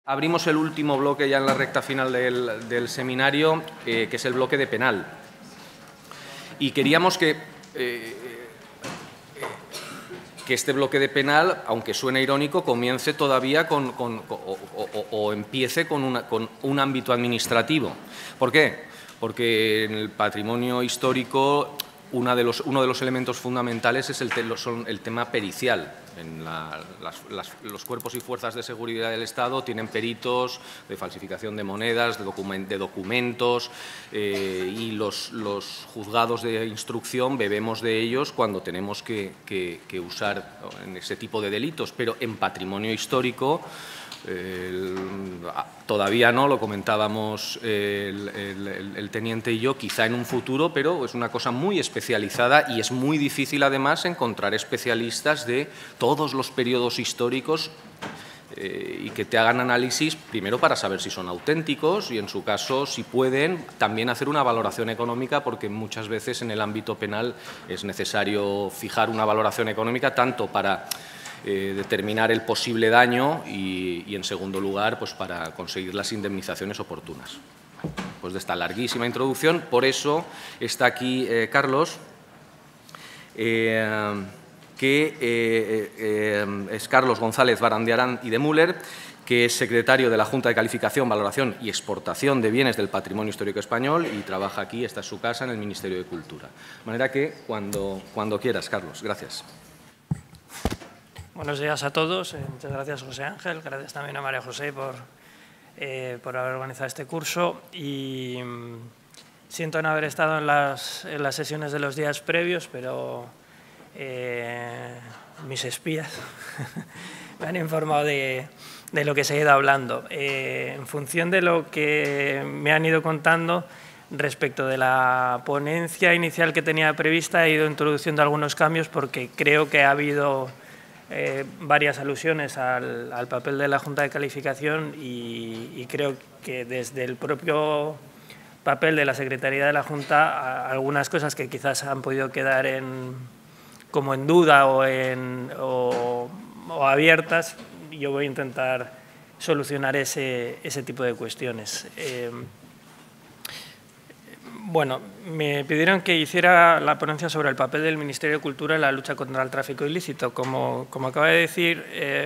Abrimos el último bloque ya en la recta final del seminario, que es el bloque de penal. Y queríamos que este bloque de penal, aunque suene irónico, comience todavía o empiece con un ámbito administrativo. ¿Por qué? Porque en el patrimonio histórico uno de los elementos fundamentales es el tema pericial. Los cuerpos y fuerzas de seguridad del Estado tienen peritos de falsificación de monedas, de documentos, y los juzgados de instrucción bebemos de ellos cuando tenemos que usar en ese tipo de delitos. Pero en patrimonio histórico todavía no, lo comentábamos el teniente y yo, quizá en un futuro, pero es una cosa muy especializada y es muy difícil además encontrar especialistas de todos los periodos históricos y que te hagan análisis primero para saber si son auténticos y, en su caso, si pueden también hacer una valoración económica, porque muchas veces en el ámbito penal es necesario fijar una valoración económica tanto para determinar el posible daño y, en segundo lugar, pues para conseguir las indemnizaciones oportunas. Pues de esta larguísima introducción, por eso está aquí Carlos, que es Carlos González Barandiarán y de Müller, que es secretario de la Junta de Calificación, Valoración y Exportación de Bienes del Patrimonio Histórico Español y trabaja aquí, esta es su casa, en el Ministerio de Cultura. De manera que cuando quieras, Carlos. Gracias. Buenos días a todos. Muchas gracias, José Ángel. Gracias también a María José por haber organizado este curso. Y siento no haber estado en las sesiones de los días previos, pero mis espías me han informado de lo que se ha ido hablando. En función de lo que me han ido contando respecto de la ponencia inicial que tenía prevista, he ido introduciendo algunos cambios porque creo que ha habido varias alusiones al papel de la Junta de Calificación y creo que desde el propio papel de la Secretaría de la Junta algunas cosas que quizás han podido quedar como en duda o abiertas, yo voy a intentar solucionar ese tipo de cuestiones. Bueno, me pidieron que hiciera la ponencia sobre el papel del Ministerio de Cultura en la lucha contra el tráfico ilícito. Como acaba de decir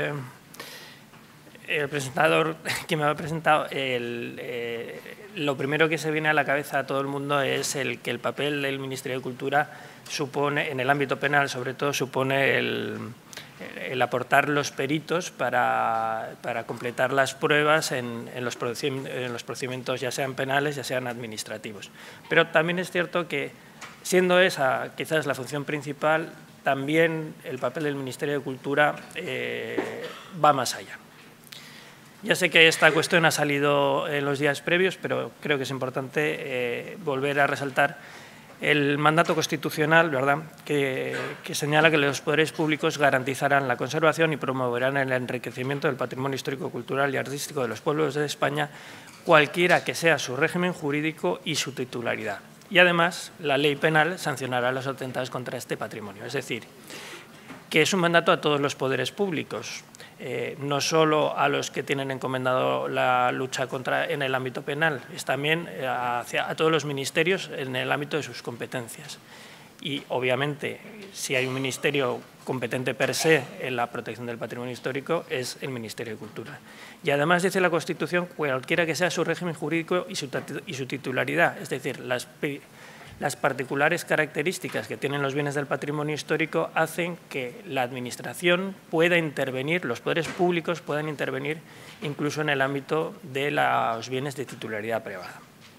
el presentador que me ha presentado, lo primero que se viene a la cabeza a todo el mundo es que el papel del Ministerio de Cultura supone, en el ámbito penal sobre todo, supone el aportar los peritos para completar las pruebas en los procedimientos, ya sean penales, ya sean administrativos. Pero también es cierto que, siendo esa quizás la función principal, también el papel del Ministerio de Cultura va más allá. Ya sé que esta cuestión ha salido en los días previos, pero creo que es importante volver a resaltar el mandato constitucional, ¿verdad?, que señala que los poderes públicos garantizarán la conservación y promoverán el enriquecimiento del patrimonio histórico, cultural y artístico de los pueblos de España, cualquiera que sea su régimen jurídico y su titularidad. Y además, la ley penal sancionará los atentados contra este patrimonio. Es decir, que es un mandato a todos los poderes públicos, no solo a los que tienen encomendado la lucha en el ámbito penal, es también a todos los ministerios en el ámbito de sus competencias. Y, obviamente, si hay un ministerio competente per se en la protección del patrimonio histórico, es el Ministerio de Cultura. Y además dice la Constitución, cualquiera que sea su régimen jurídico y su titularidad, es decir, las particulares características que tienen los bienes del patrimonio histórico hacen que la Administración pueda intervenir, los poderes públicos puedan intervenir incluso en el ámbito de los bienes de titularidad privada.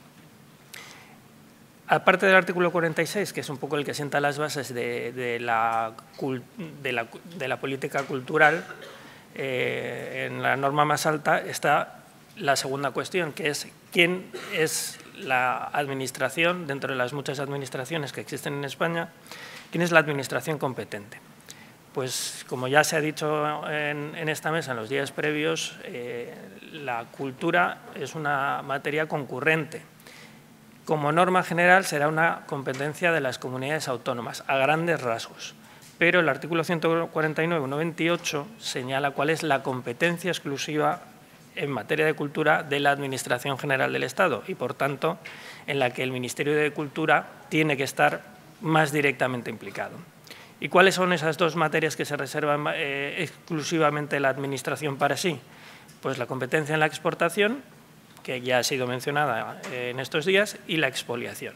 Aparte del artículo 46, que es un poco el que sienta las bases de la política cultural, en la norma más alta está la segunda cuestión, que es quién es la administración, dentro de las muchas administraciones que existen en España, quién es la administración competente. Pues, como ya se ha dicho en esta mesa en los días previos, la cultura es una materia concurrente. Como norma general será una competencia de las comunidades autónomas, a grandes rasgos. Pero el artículo 149.1.28 señala cuál es la competencia exclusiva en materia de cultura de la Administración General del Estado y, por tanto, en la que el Ministerio de Cultura tiene que estar más directamente implicado. ¿Y cuáles son esas dos materias que se reservan exclusivamente la Administración para sí? Pues la competencia en la exportación, que ya ha sido mencionada en estos días, y la expoliación.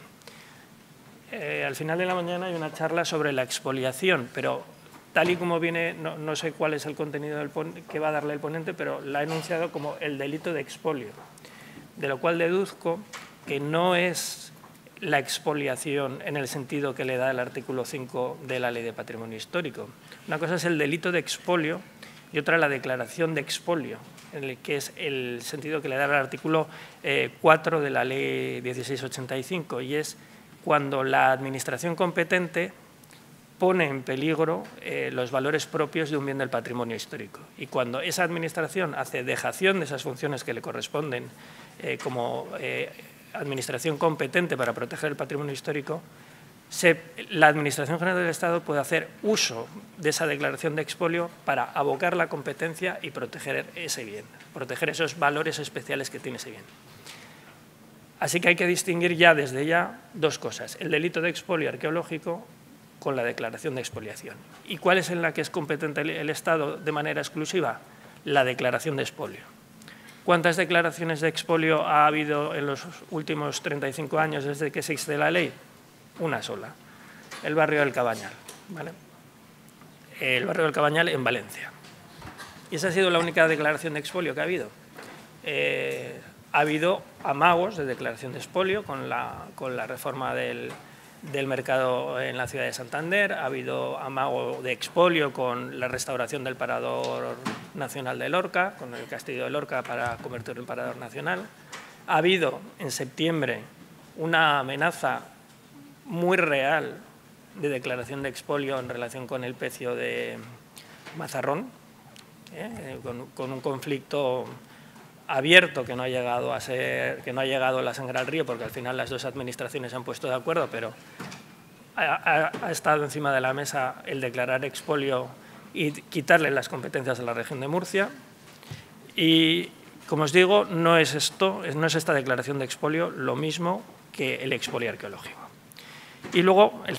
Al final de la mañana hay una charla sobre la expoliación, pero tal y como viene, no sé cuál es el contenido que va a darle el ponente, pero la ha enunciado como el delito de expolio, de lo cual deduzco que no es la expoliación en el sentido que le da el artículo 5 de la Ley de Patrimonio Histórico. Una cosa es el delito de expolio y otra la declaración de expolio, en el que es el sentido que le da el artículo 4 de la Ley 1685, y es cuando la Administración competente pone en peligro los valores propios de un bien del patrimonio histórico. Y cuando esa Administración hace dejación de esas funciones que le corresponden como Administración competente para proteger el patrimonio histórico, la Administración General del Estado puede hacer uso de esa declaración de expolio para abocar la competencia y proteger ese bien, proteger esos valores especiales que tiene ese bien. Así que hay que distinguir ya desde ya dos cosas: el delito de expolio arqueológico con la declaración de expoliación. ¿Y cuál es en la que es competente el Estado de manera exclusiva? La declaración de expolio. ¿Cuántas declaraciones de expolio ha habido en los últimos 35 años desde que existe la ley? Una sola, el barrio del Cabañal, ¿vale? El barrio del Cabañal en Valencia. Y esa ha sido la única declaración de expolio que ha habido. Ha habido amagos de declaración de expolio con la reforma del mercado en la ciudad de Santander, ha habido amago de expolio con la restauración del Parador Nacional de Lorca, con el Castillo de Lorca para convertirlo en Parador Nacional. Ha habido en septiembre una amenaza muy real de declaración de expolio en relación con el pecio de Mazarrón, con un conflicto abierto que no ha llegado a la sangre al río, porque al final las dos administraciones se han puesto de acuerdo, pero ha estado encima de la mesa el declarar expolio y quitarle las competencias a la región de Murcia. Y, como os digo, no es esta declaración de expolio lo mismo que el expolio arqueológico. Y luego el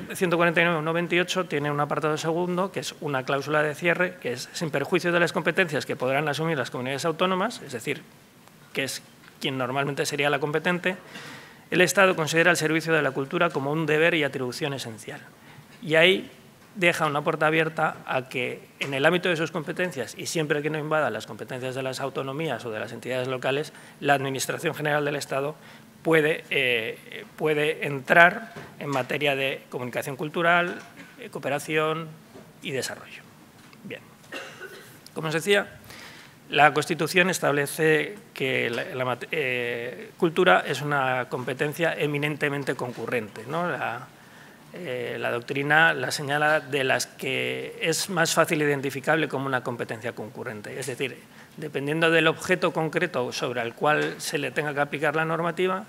149.98 tiene un apartado segundo, que es una cláusula de cierre, que es sin perjuicio de las competencias que podrán asumir las comunidades autónomas, es decir, que es quien normalmente sería la competente, el Estado considera el servicio de la cultura como un deber y atribución esencial. Y ahí deja una puerta abierta a que, en el ámbito de sus competencias, y siempre que no invada las competencias de las autonomías o de las entidades locales, la Administración General del Estado puede entrar en materia de comunicación cultural, cooperación y desarrollo. Bien. Como os decía, la Constitución establece que la cultura es una competencia eminentemente concurrente, ¿no? La doctrina la señala de las que es más fácil identificable como una competencia concurrente. Es decir, dependiendo del objeto concreto sobre el cual se le tenga que aplicar la normativa,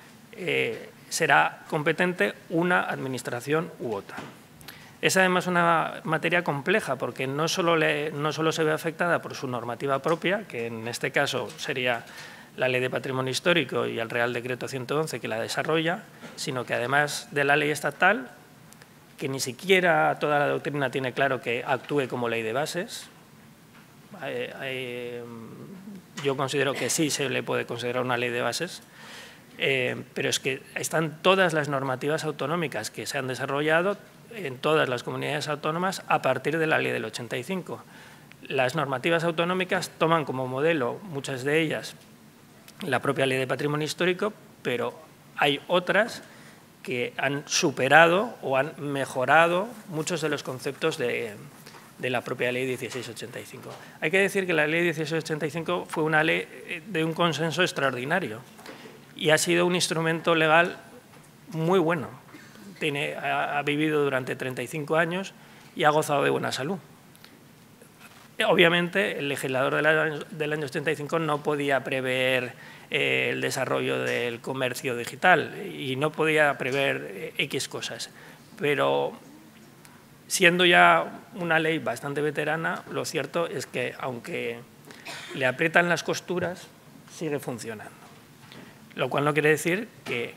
será competente una administración u otra. Es además una materia compleja porque no solo se ve afectada por su normativa propia, que en este caso sería la Ley de Patrimonio Histórico y el Real Decreto 111 que la desarrolla, sino que además de la ley estatal, que ni siquiera toda la doctrina tiene claro que actúe como ley de bases. Yo considero que sí se le puede considerar una ley de bases, pero es que están todas las normativas autonómicas que se han desarrollado en todas las comunidades autónomas a partir de la Ley del 85. Las normativas autonómicas toman como modelo, muchas de ellas, la propia Ley de Patrimonio Histórico, pero hay otras que han superado o han mejorado muchos de los conceptos de la propia Ley 1685. Hay que decir que la Ley 1685 fue una ley de un consenso extraordinario y ha sido un instrumento legal muy bueno. Ha vivido durante 35 años y ha gozado de buena salud. Obviamente, el legislador del año 85 no podía prever el desarrollo del comercio digital y no podía prever X cosas, pero siendo ya una ley bastante veterana, lo cierto es que, aunque le aprietan las costuras, sigue funcionando. Lo cual no quiere decir que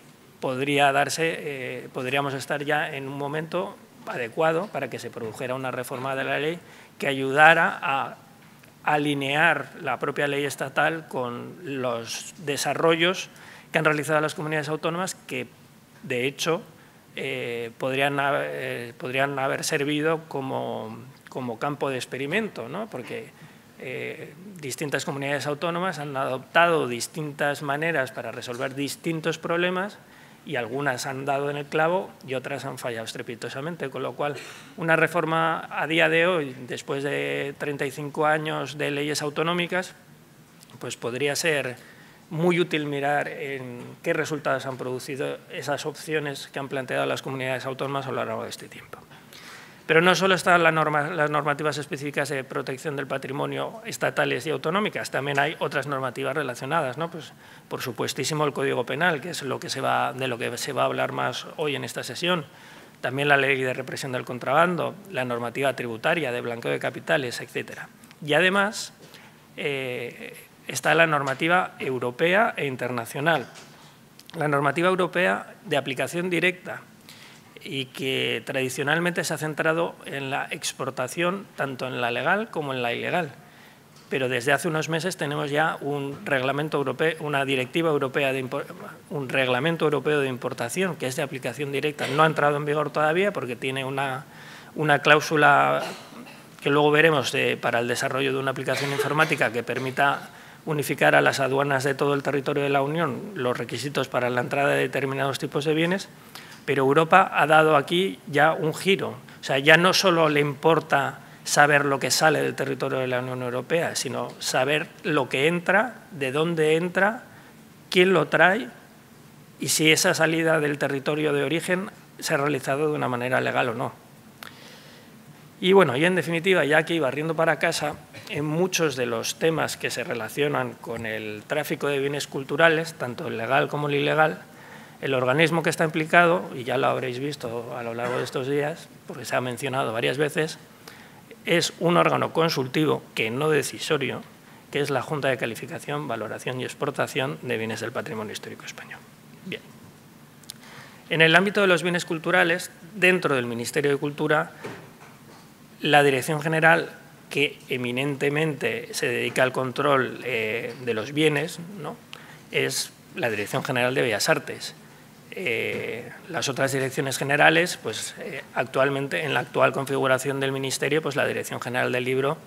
podríamos estar ya en un momento adecuado para que se produjera una reforma de la ley que ayudara a alinear la propia ley estatal con los desarrollos que han realizado las comunidades autónomas, que de hecho podrían haber servido como campo de experimento, ¿no? Porque distintas comunidades autónomas han adoptado distintas maneras para resolver distintos problemas y algunas han dado en el clavo y otras han fallado estrepitosamente, con lo cual una reforma a día de hoy, después de 35 años de leyes autonómicas, pues podría ser muy útil mirar en qué resultados han producido esas opciones que han planteado las comunidades autónomas a lo largo de este tiempo. Pero no solo están las normativas específicas de protección del patrimonio estatales y autonómicas, también hay otras normativas relacionadas, ¿no? Pues, por supuestísimo, el Código Penal, que es de lo que se va a hablar más hoy en esta sesión. También la Ley de Represión del Contrabando, la normativa tributaria de blanqueo de capitales, etcétera. Y además está la normativa europea e internacional. La normativa europea de aplicación directa, y que tradicionalmente se ha centrado en la exportación, tanto en la legal como en la ilegal. Pero desde hace unos meses tenemos ya un reglamento europeo, una directiva europea, un reglamento europeo de importación, que es de aplicación directa. No ha entrado en vigor todavía porque tiene una cláusula que luego veremos para el desarrollo de una aplicación informática que permita unificar a las aduanas de todo el territorio de la Unión los requisitos para la entrada de determinados tipos de bienes. Pero Europa ha dado aquí ya un giro. O sea, ya no solo le importa saber lo que sale del territorio de la Unión Europea, sino saber lo que entra, de dónde entra, quién lo trae y si esa salida del territorio de origen se ha realizado de una manera legal o no. Y bueno, y en definitiva, ya que iba barriendo para casa, en muchos de los temas que se relacionan con el tráfico de bienes culturales, tanto el legal como el ilegal, el organismo que está implicado, y ya lo habréis visto a lo largo de estos días, porque se ha mencionado varias veces, es un órgano consultivo, que no decisorio, que es la Junta de Calificación, Valoración y Exportación de Bienes del Patrimonio Histórico Español. Bien. En el ámbito de los bienes culturales, dentro del Ministerio de Cultura, la Dirección General, que eminentemente se dedica al control de los bienes, ¿no?, es la Dirección General de Bellas Artes. Las otras direcciones generales, pues actualmente, en la actual configuración del Ministerio, pues la Dirección General del Libro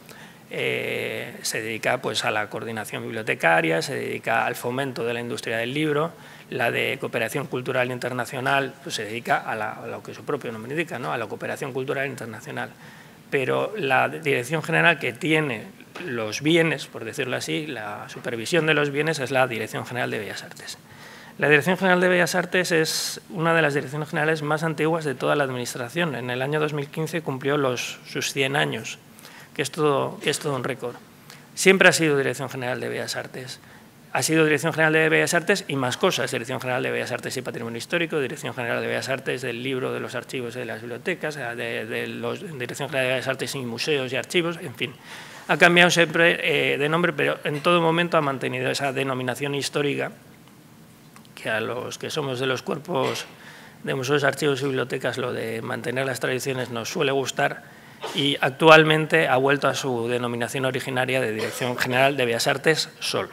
se dedica pues a la coordinación bibliotecaria, se dedica al fomento de la industria del libro. La de Cooperación Cultural Internacional pues se dedica a lo que su propio nombre indica, ¿no?, a la cooperación cultural internacional. Pero la Dirección General que tiene los bienes, por decirlo así, la supervisión de los bienes, es la Dirección General de Bellas Artes. La Dirección General de Bellas Artes es una de las direcciones generales más antiguas de toda la Administración. En el año 2015 cumplió sus 100 años, que es todo un récord. Siempre ha sido Dirección General de Bellas Artes. Ha sido Dirección General de Bellas Artes y más cosas, Dirección General de Bellas Artes y Patrimonio Histórico, Dirección General de Bellas Artes del Libro, de los archivos y de las bibliotecas, Dirección General de Bellas Artes y Museos y Archivos, en fin. Ha cambiado siempre de nombre, pero en todo momento ha mantenido esa denominación histórica, que a los que somos de los cuerpos de museos, archivos y bibliotecas, lo de mantener las tradiciones nos suele gustar, y actualmente ha vuelto a su denominación originaria de Dirección General de Bellas Artes solo.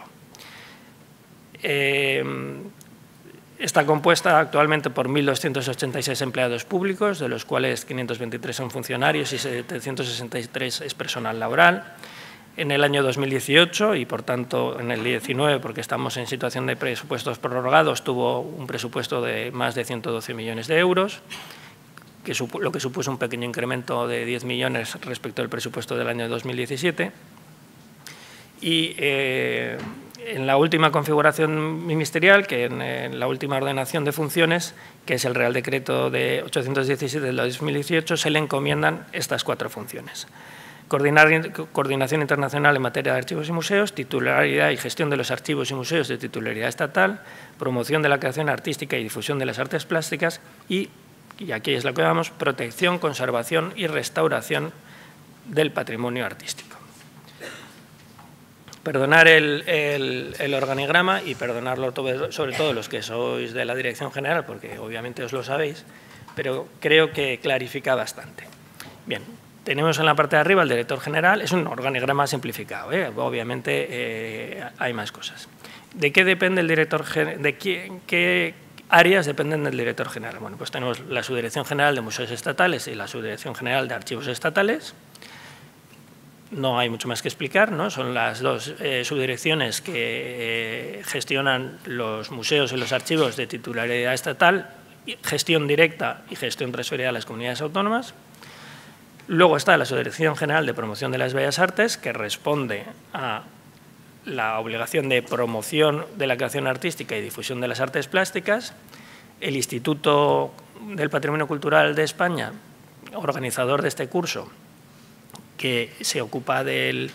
Está compuesta actualmente por 1.286 empleados públicos, de los cuales 523 son funcionarios y 763 es personal laboral. En el año 2018 y, por tanto, en el 19, porque estamos en situación de presupuestos prorrogados, tuvo un presupuesto de más de 112 millones de euros, lo que supuso un pequeño incremento de 10 millones respecto al presupuesto del año 2017. Y en la última configuración ministerial, que en la última ordenación de funciones, que es el Real Decreto de 817 del 2018, se le encomiendan estas 4 funciones. Coordinación internacional en materia de archivos y museos, titularidad y gestión de los archivos y museos de titularidad estatal, promoción de la creación artística y difusión de las artes plásticas y aquí es lo que vamos, protección, conservación y restauración del patrimonio artístico. perdonar el organigrama y perdonarlo sobre todo los que sois de la Dirección General, porque obviamente os lo sabéis, pero creo que clarifica bastante. Bien, tenemos en la parte de arriba el director general, es un organigrama simplificado, obviamente hay más cosas. ¿De qué depende el director general? ¿De qué áreas dependen del director general? Bueno, pues tenemos la Subdirección General de Museos Estatales y la Subdirección General de Archivos Estatales. No hay mucho más que explicar, ¿no? Son las dos subdirecciones que gestionan los museos y los archivos de titularidad estatal, gestión directa y gestión transferida a las comunidades autónomas. Luego está la Subdirección General de Promoción de las Bellas Artes, que responde a la obligación de promoción de la creación artística y difusión de las artes plásticas. El Instituto del Patrimonio Cultural de España, organizador de este curso, que se ocupa de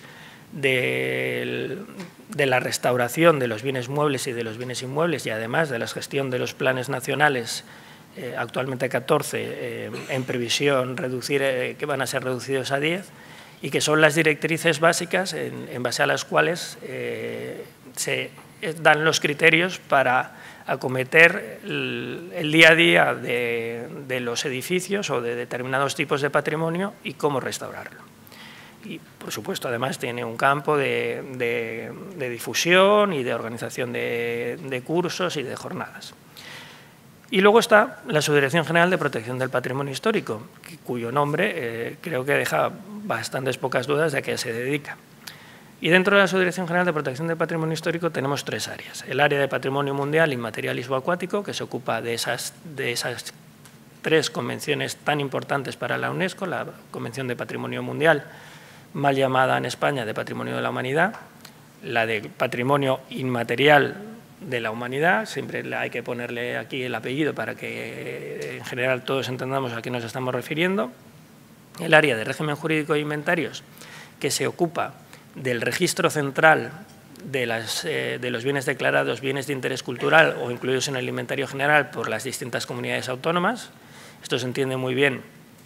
la restauración de los bienes muebles y de los bienes inmuebles y además de la gestión de los planes nacionales, actualmente 14, en previsión que van a ser reducidos a 10, y que son las directrices básicas en base a las cuales se dan los criterios para acometer el día a día de los edificios o de determinados tipos de patrimonio y cómo restaurarlo. Y, por supuesto, además tiene un campo de difusión y de organización de cursos y de jornadas. Y luego está la Subdirección General de Protección del Patrimonio Histórico, cuyo nombre creo que deja bastantes pocas dudas de a qué se dedica. Y dentro de la Subdirección General de Protección del Patrimonio Histórico tenemos tres áreas. El área de Patrimonio Mundial, Inmaterial y Subacuático, que se ocupa de esas tres convenciones tan importantes para la UNESCO, la Convención de Patrimonio Mundial, mal llamada en España de Patrimonio de la Humanidad, la de Patrimonio Inmaterial de la Humanidad, siempre hay que ponerle aquí el apellido para que en general todos entendamos a qué nos estamos refiriendo, el área de Régimen Jurídico e Inventarios, que se ocupa del registro central de los bienes declarados, bienes de interés cultural o incluidos en el inventario general por las distintas comunidades autónomas. Esto se entiende muy bien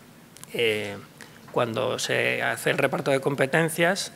cuando se hace el reparto de competencias.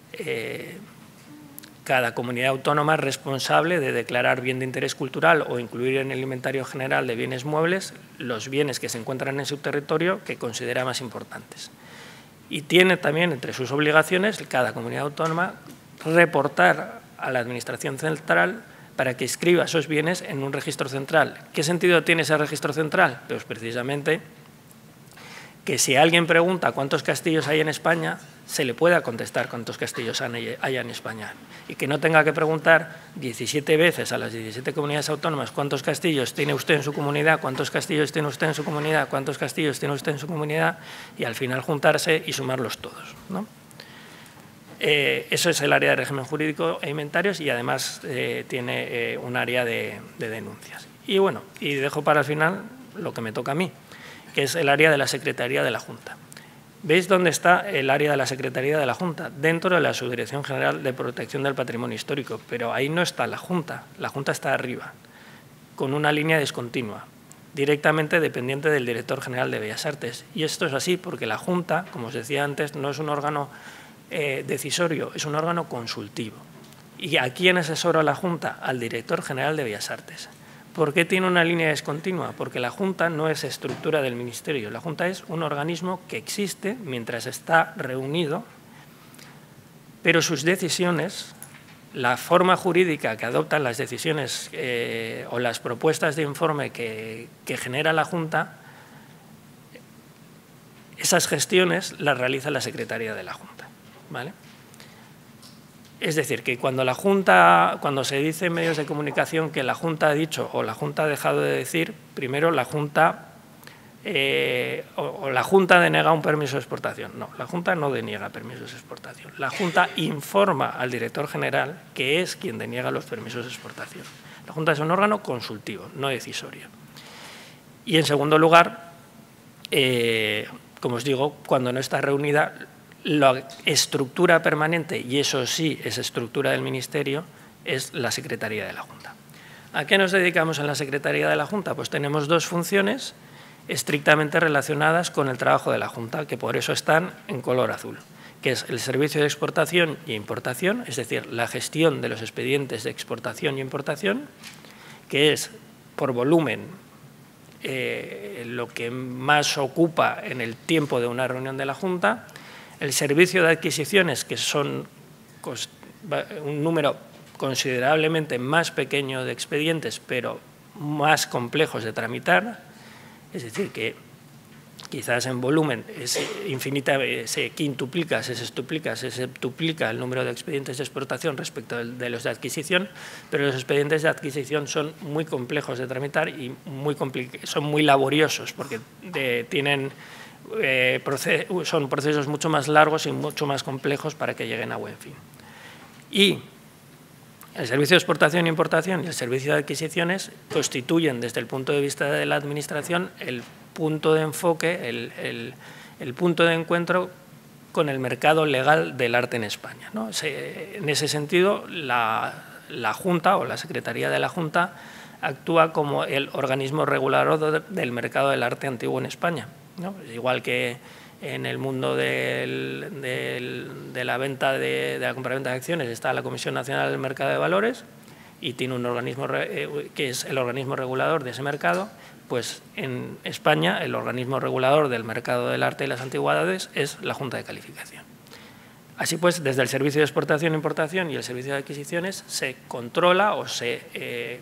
Cada comunidad autónoma es responsable de declarar bien de interés cultural o incluir en el inventario general de bienes muebles los bienes que se encuentran en su territorio que considera más importantes. Y tiene también entre sus obligaciones cada comunidad autónoma reportar a la Administración central para que inscriba esos bienes en un registro central. ¿Qué sentido tiene ese registro central? Pues precisamente que si alguien pregunta cuántos castillos hay en España, se le pueda contestar cuántos castillos hay en España y que no tenga que preguntar 17 veces a las 17 comunidades autónomas cuántos castillos tiene usted en su comunidad, cuántos castillos tiene usted en su comunidad, cuántos castillos tiene usted en su comunidad y al final juntarse y sumarlos todos, ¿no? Eso es el área de régimen jurídico e inventarios y además tiene un área de denuncias. Y bueno, y dejo para el final lo que me toca a mí, que es el área de la Secretaría de la Junta. ¿Veis dónde está el área de la Secretaría de la Junta? Dentro de la Subdirección General de Protección del Patrimonio Histórico, pero ahí no está la Junta está arriba, con una línea discontinua, directamente dependiente del Director General de Bellas Artes. Y esto es así porque la Junta, como os decía antes, no es un órgano decisorio, es un órgano consultivo. ¿Y a quién asesora la Junta? Al Director General de Bellas Artes. ¿Por qué tiene una línea discontinua? Porque la Junta no es estructura del Ministerio. La Junta es un organismo que existe mientras está reunido, pero sus decisiones, la forma jurídica que adoptan las decisiones o las propuestas de informe que genera la Junta, esas gestiones las realiza la Secretaría de la Junta, ¿vale? Es decir, que cuando se dice en medios de comunicación que la Junta ha dicho o la Junta ha dejado de decir, primero la Junta o la Junta denega un permiso de exportación. No, la Junta no deniega permisos de exportación. La Junta informa al director general que es quien deniega los permisos de exportación. La Junta es un órgano consultivo, no decisorio. Y en segundo lugar, como os digo, cuando no está reunida, la estructura permanente, y eso sí es estructura del Ministerio, es la Secretaría de la Junta. ¿A qué nos dedicamos en la Secretaría de la Junta? Pues tenemos dos funciones estrictamente relacionadas con el trabajo de la Junta, que por eso están en color azul. que es el servicio de exportación y importación, es decir, la gestión de los expedientes de exportación y importación, que es por volumen lo que más ocupa en el tiempo de una reunión de la Junta, el servicio de adquisiciones, que son un número considerablemente más pequeño de expedientes, pero más complejos de tramitar, es decir, que quizás en volumen se quintuplica, se sextuplica, se septuplica el número de expedientes de exportación respecto de los de adquisición, pero los expedientes de adquisición son muy complejos de tramitar y son muy laboriosos porque son procesos mucho más largos y mucho más complejos para que lleguen a buen fin. Y el servicio de exportación e importación y el servicio de adquisiciones constituyen, desde el punto de vista de la Administración, el punto de enfoque, el punto de encuentro con el mercado legal del arte en España, ¿no? En ese sentido, la Junta o la Secretaría de la Junta actúa como el organismo regulador del mercado del arte antiguo en España, ¿no? Igual que en el mundo de la venta de la compraventa de acciones está la Comisión Nacional del Mercado de Valores y tiene un organismo que es el organismo regulador de ese mercado, pues en España el organismo regulador del mercado del arte y las antigüedades es la Junta de Calificación. Así pues, desde el servicio de exportación e importación y el servicio de adquisiciones se controla o se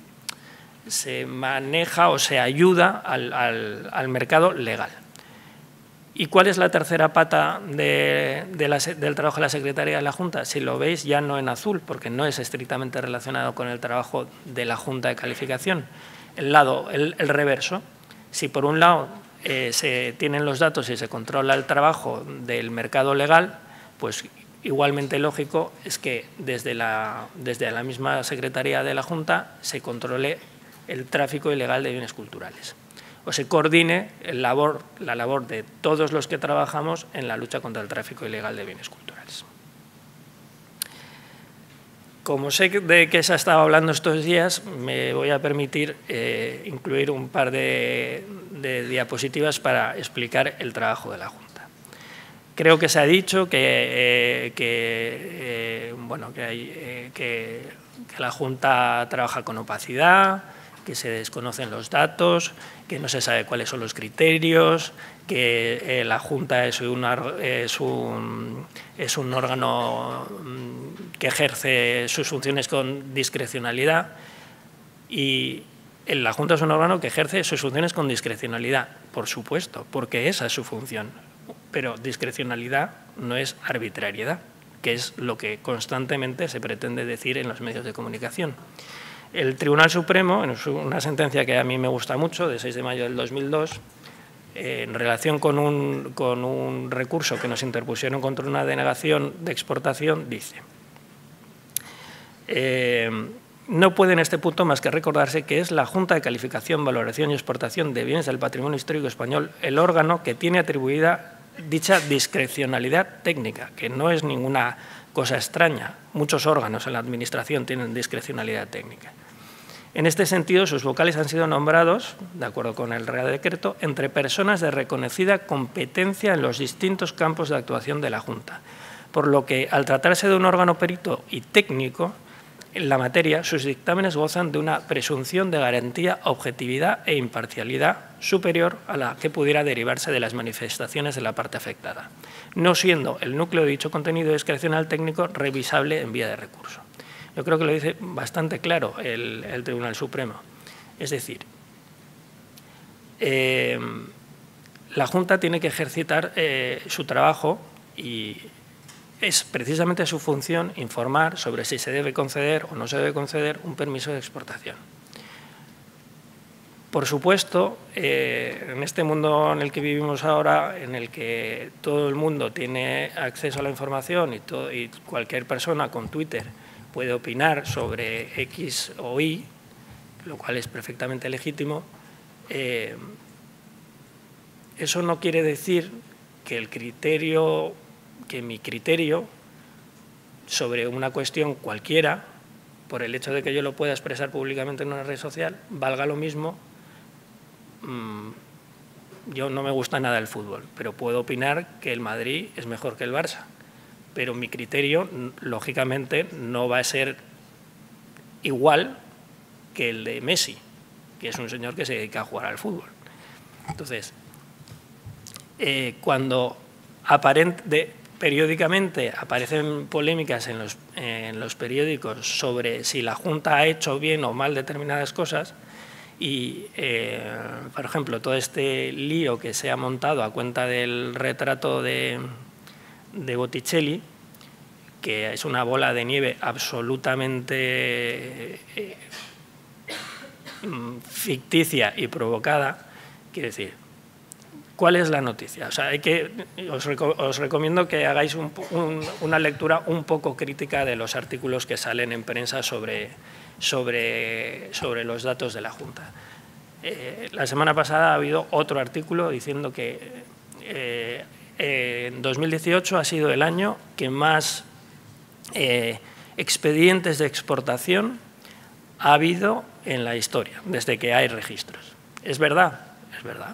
maneja o se ayuda al mercado legal. ¿Y cuál es la tercera pata del trabajo de la Secretaría de la Junta? Si lo veis ya no en azul, porque no es estrictamente relacionado con el trabajo de la Junta de Calificación. El reverso. Si por un lado se tienen los datos y se controla el trabajo del mercado legal, pues igualmente lógico es que desde la misma Secretaría de la Junta se controle el tráfico ilegal de bienes culturales o se coordine la labor de todos los que trabajamos en la lucha contra el tráfico ilegal de bienes culturales. Como sé de qué se ha estado hablando estos días, me voy a permitir incluir un par de diapositivas para explicar el trabajo de la Junta. Creo que se ha dicho que la Junta trabaja con opacidad, que se desconocen los datos, que no se sabe cuáles son los criterios, que la Junta es un órgano que ejerce sus funciones con discrecionalidad y la Junta es un órgano que ejerce sus funciones con discrecionalidad, por supuesto, porque esa es su función, pero discrecionalidad no es arbitrariedad, que es lo que constantemente se pretende decir en los medios de comunicación. El Tribunal Supremo, en una sentencia que a mí me gusta mucho, de 6 de mayo del 2002, en relación con un recurso que nos interpusieron contra una denegación de exportación, dice: no puede en este punto más que recordarse que es la Junta de Calificación, Valoración y Exportación de Bienes del Patrimonio Histórico Español el órgano que tiene atribuida dicha discrecionalidad técnica, que no es ninguna cosa extraña. Muchos órganos en la Administración tienen discrecionalidad técnica. En este sentido, sus vocales han sido nombrados, de acuerdo con el Real Decreto, entre personas de reconocida competencia en los distintos campos de actuación de la Junta, por lo que, al tratarse de un órgano perito y técnico en la materia, sus dictámenes gozan de una presunción de garantía, objetividad e imparcialidad superior a la que pudiera derivarse de las manifestaciones de la parte afectada, no siendo el núcleo de dicho contenido discrecional técnico revisable en vía de recurso. Yo creo que lo dice bastante claro el Tribunal Supremo. Es decir, la Junta tiene que ejercitar su trabajo y es precisamente su función informar sobre si se debe conceder o no se debe conceder un permiso de exportación. Por supuesto, en este mundo en el que vivimos ahora, en el que todo el mundo tiene acceso a la información y cualquier persona con Twitter puede opinar sobre X o Y, lo cual es perfectamente legítimo, eso no quiere decir que mi criterio sobre una cuestión cualquiera, por el hecho de que yo lo pueda expresar públicamente en una red social, valga lo mismo yo no me gusta nada el fútbol, pero puedo opinar que el Madrid es mejor que el Barça. Pero mi criterio, lógicamente, no va a ser igual que el de Messi, que es un señor que se dedica a jugar al fútbol. Entonces, cuando periódicamente aparecen polémicas en los periódicos sobre si la Junta ha hecho bien o mal determinadas cosas, y, por ejemplo, todo este lío que se ha montado a cuenta del retrato de Botticelli, que es una bola de nieve absolutamente ficticia y provocada, quiero decir, ¿cuál es la noticia? O sea, os recomiendo que hagáis una lectura un poco crítica de los artículos que salen en prensa sobre los datos de la Junta. La semana pasada ha habido otro artículo diciendo que en 2018 ha sido el año que más expedientes de exportación ha habido en la historia, desde que hay registros. ¿Es verdad? Es verdad.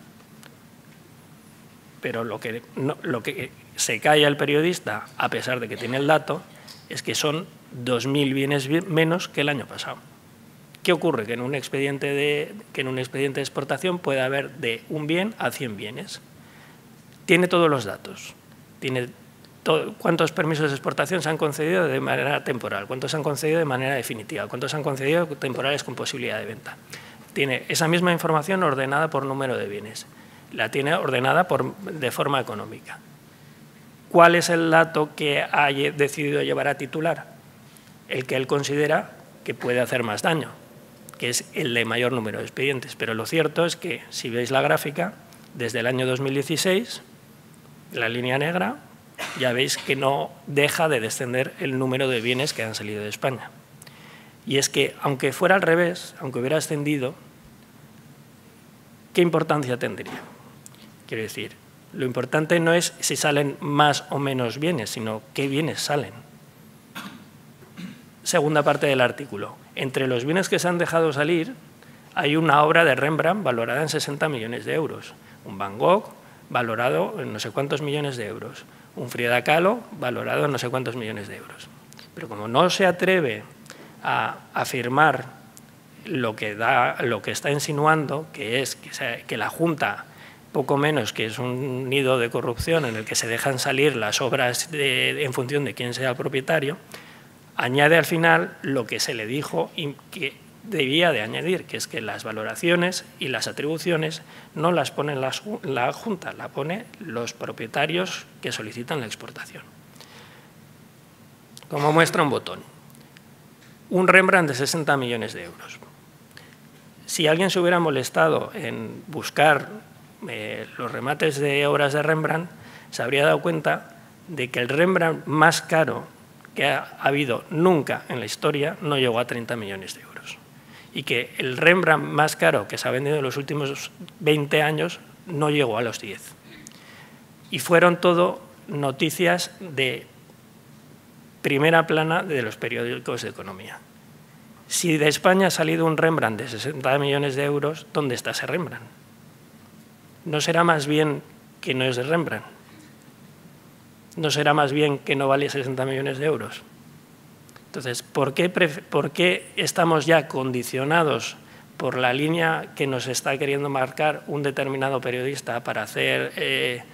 Pero lo que se calla el periodista, a pesar de que tiene el dato, es que son 2.000 bienes menos que el año pasado. ¿Qué ocurre? Que en un expediente de exportación puede haber de un bien a 100 bienes. Tiene todos los datos. Tiene cuántos permisos de exportación se han concedido de manera temporal, cuántos se han concedido de manera definitiva, cuántos se han concedido temporales con posibilidad de venta. Tiene esa misma información ordenada por número de bienes. La tiene ordenada de forma económica. ¿Cuál es el dato que ha decidido llevar a titular? El que él considera que puede hacer más daño, que es el de mayor número de expedientes. Pero lo cierto es que, si veis la gráfica, desde el año 2016, la línea negra, ya veis que no deja de descender el número de bienes que han salido de España. Y es que, aunque fuera al revés, aunque hubiera ascendido, ¿qué importancia tendría? Quiero decir, lo importante no es si salen más o menos bienes, sino qué bienes salen. Segunda parte del artículo. Entre los bienes que se han dejado salir hay una obra de Rembrandt valorada en 60 millones de euros, un Van Gogh valorado en no sé cuántos millones de euros, un Frida Kahlo valorado en no sé cuántos millones de euros. Pero como no se atreve a afirmar lo que está insinuando, que es que la Junta, poco menos que es un nido de corrupción en el que se dejan salir las obras en función de quién sea el propietario, añade al final lo que se le dijo y que debía de añadir, que es que las valoraciones y las atribuciones no las pone la Junta, la pone los propietarios que solicitan la exportación. Como muestra un botón, un Rembrandt de 60 millones de euros. Si alguien se hubiera molestado en buscar los remates de obras de Rembrandt, se habría dado cuenta de que el Rembrandt más caro que ha habido nunca en la historia no llegó a 30 millones de euros. Y que el Rembrandt más caro que se ha vendido en los últimos 20 años no llegó a los 10. Y fueron todo noticias de primera plana de los periódicos de economía. Si de España ha salido un Rembrandt de 60 millones de euros, ¿dónde está ese Rembrandt? ¿No será más bien que no es de Rembrandt? ¿No será más bien que no vale 60 millones de euros? Entonces, ¿por qué estamos ya condicionados por la línea que nos está queriendo marcar un determinado periodista para hacer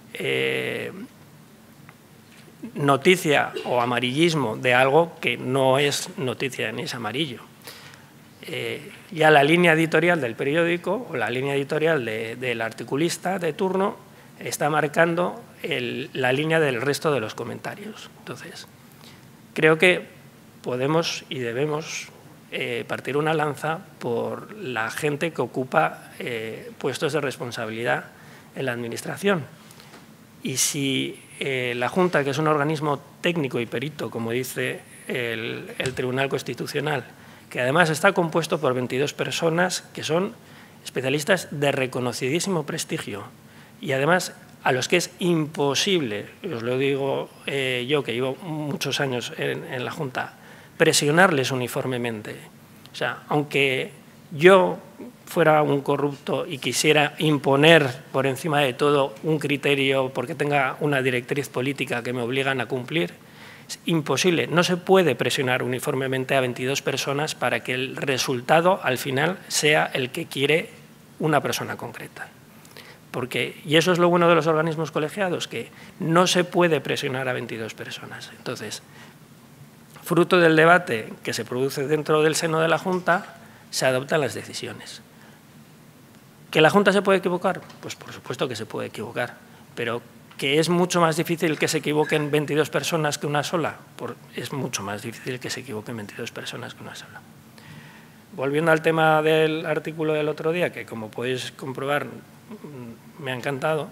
noticia o amarillismo de algo que no es noticia ni es amarillo? Ya la línea editorial del periódico o la línea editorial del articulista de turno está marcando la línea del resto de los comentarios. Entonces, creo que podemos y debemos partir una lanza por la gente que ocupa puestos de responsabilidad en la Administración. Y si la Junta, que es un organismo técnico y perito, como dice el Tribunal Constitucional, que además está compuesto por 22 personas que son especialistas de reconocidísimo prestigio y además a los que es imposible, os lo digo yo que llevo muchos años en la Junta, presionarles uniformemente. O sea, aunque yo fuera un corrupto y quisiera imponer por encima de todo un criterio porque tenga una directriz política que me obligan a cumplir, es imposible. No se puede presionar uniformemente a 22 personas para que el resultado al final sea el que quiere una persona concreta. Y eso es lo bueno de los organismos colegiados, que no se puede presionar a 22 personas. Entonces, fruto del debate que se produce dentro del seno de la Junta, se adoptan las decisiones. ¿Que la Junta se puede equivocar? Pues por supuesto que se puede equivocar, pero que es mucho más difícil que se equivoquen 22 personas que una sola, es mucho más difícil que se equivoquen 22 personas que una sola. Volviendo al tema del artículo del otro día, que como podéis comprobar me ha encantado,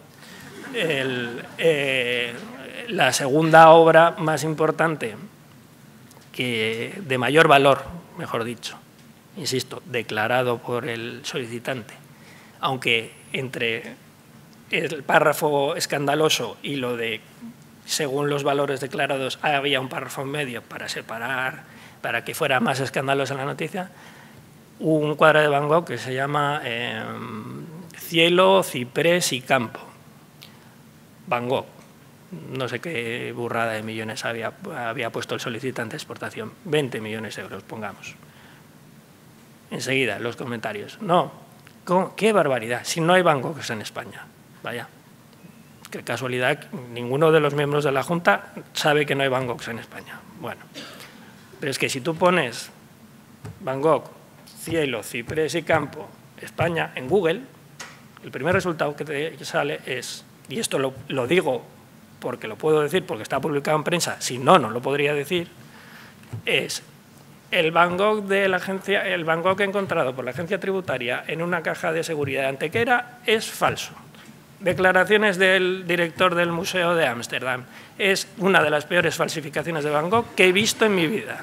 la segunda obra más importante, de mayor valor, mejor dicho, insisto, declarado por el solicitante, aunque entre el párrafo escandaloso y lo de según los valores declarados había un párrafo en medio para separar, para que fuera más escandalosa la noticia, un cuadro de Van Gogh que se llama Cielo, ciprés y campo. Van Gogh, no sé qué burrada de millones había puesto el solicitante de exportación, 20 millones de euros, pongamos. Enseguida, los comentarios. No, qué barbaridad, si no hay Van Goghs en España. Vaya, qué casualidad, ninguno de los miembros de la Junta sabe que no hay Van Goghs en España. Bueno, pero es que si tú pones Van Gogh, cielo, ciprés y campo, España, en Google, el primer resultado que te sale es, y esto lo digo porque lo puedo decir, porque está publicado en prensa, si no, no lo podría decir, es el Van Gogh de la agencia, el Van Gogh encontrado por la agencia tributaria en una caja de seguridad de Antequera es falso. Declaraciones del director del Museo de Ámsterdam. Es una de las peores falsificaciones de Van Gogh que he visto en mi vida.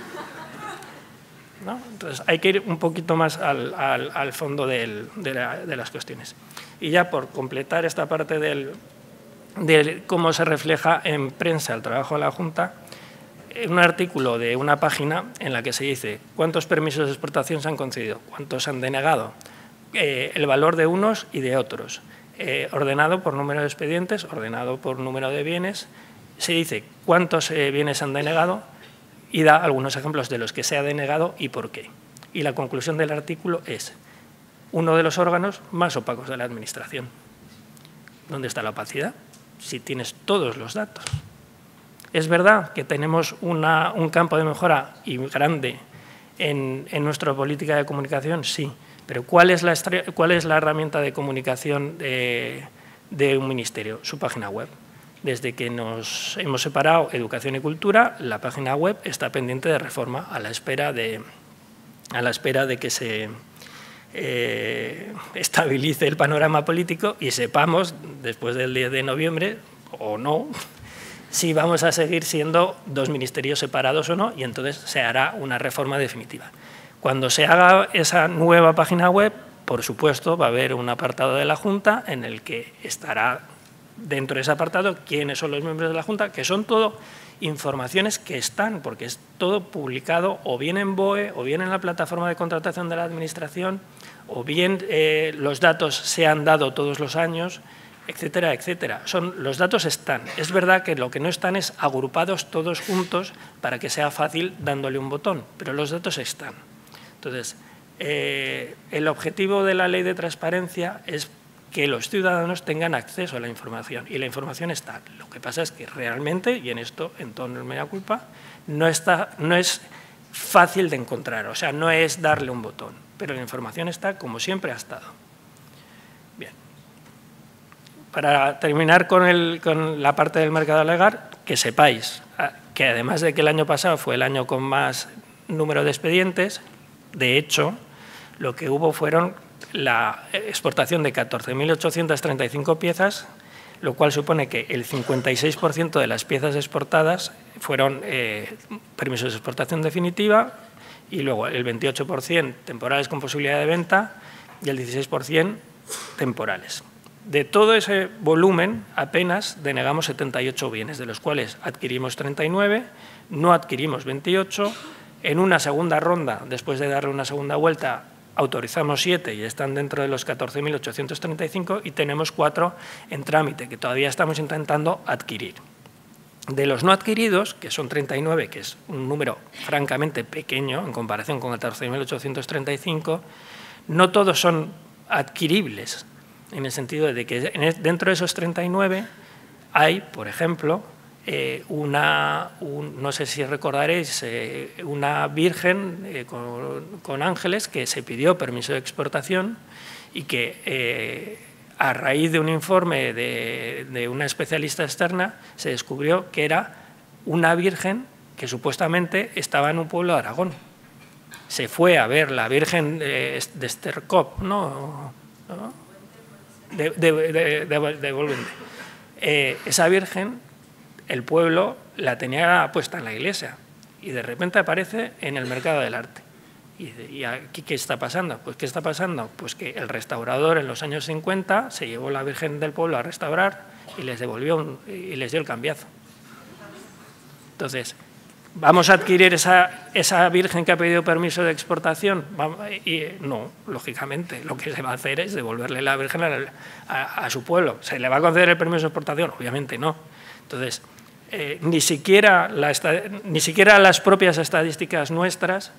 ¿No? Entonces, hay que ir un poquito más al fondo de las cuestiones. Y ya por completar esta parte de cómo se refleja en prensa el trabajo de la Junta, un artículo de una página en la que se dice cuántos permisos de exportación se han concedido, cuántos se han denegado, el valor de unos y de otros. Ordenado por número de expedientes, ordenado por número de bienes, se dice cuántos bienes se han denegado y da algunos ejemplos de los que se ha denegado y por qué. Y la conclusión del artículo es uno de los órganos más opacos de la Administración. ¿Dónde está la opacidad? Si tienes todos los datos. Es verdad que tenemos un campo de mejora y grande en nuestra política de comunicación, sí. Pero ¿cuál es la herramienta de comunicación de un ministerio? Su página web. Desde que nos hemos separado Educación y Cultura, la página web está pendiente de reforma a la espera de que se estabilice el panorama político y sepamos, después del 10 de noviembre, o no, si vamos a seguir siendo dos ministerios separados o no, y entonces se hará una reforma definitiva. Cuando se haga esa nueva página web, por supuesto, va a haber un apartado de la Junta en el que estará dentro de ese apartado quiénes son los miembros de la Junta, que son todo informaciones que están, porque es todo publicado o bien en BOE, o bien en la plataforma de contratación de la Administración, o bien los datos se han dado todos los años, etcétera, etcétera. Los datos están. Es verdad que lo que no están es agrupados todos juntos para que sea fácil dándole un botón, pero los datos están. Entonces, el objetivo de la ley de transparencia es que los ciudadanos tengan acceso a la información, y la información está. Lo que pasa es que realmente, y en esto, en tono de mea culpa, no es fácil de encontrar, o sea, no es darle un botón, pero la información está como siempre ha estado. Bien. Para terminar con la parte del mercado legal, que sepáis que además de que el año pasado fue el año con más número de expedientes, de hecho, lo que hubo fueron la exportación de 14.835 piezas, lo cual supone que el 56% de las piezas exportadas fueron permisos de exportación definitiva, y luego el 28% temporales con posibilidad de venta y el 16% temporales. De todo ese volumen, apenas denegamos 78 bienes, de los cuales adquirimos 39, no adquirimos 28. En una segunda ronda, después de darle una segunda vuelta, autorizamos 7 y están dentro de los 14.835 y tenemos 4 en trámite que todavía estamos intentando adquirir. De los no adquiridos, que son 39, que es un número francamente pequeño en comparación con 14.835, no todos son adquiribles, en el sentido de que dentro de esos 39 hay, por ejemplo, no sé si recordaréis, una virgen con ángeles que se pidió permiso de exportación y que a raíz de un informe de una especialista externa se descubrió que era una virgen que supuestamente estaba en un pueblo de Aragón. Se fue a ver la virgen de Sterkop, ¿no? De Volvente. Esa virgen, el pueblo la tenía puesta en la iglesia y de repente aparece en el mercado del arte. ¿Y aquí qué está pasando? Pues ¿qué está pasando? Pues que el restaurador en los años 50 se llevó la Virgen del Pueblo a restaurar y les devolvió y les dio el cambiazo. Entonces, ¿vamos a adquirir esa Virgen que ha pedido permiso de exportación? No, lógicamente, lo que se va a hacer es devolverle la Virgen a su pueblo. ¿Se le va a conceder el permiso de exportación? Obviamente no. Entonces, ni siquiera las propias estadísticas nuestras,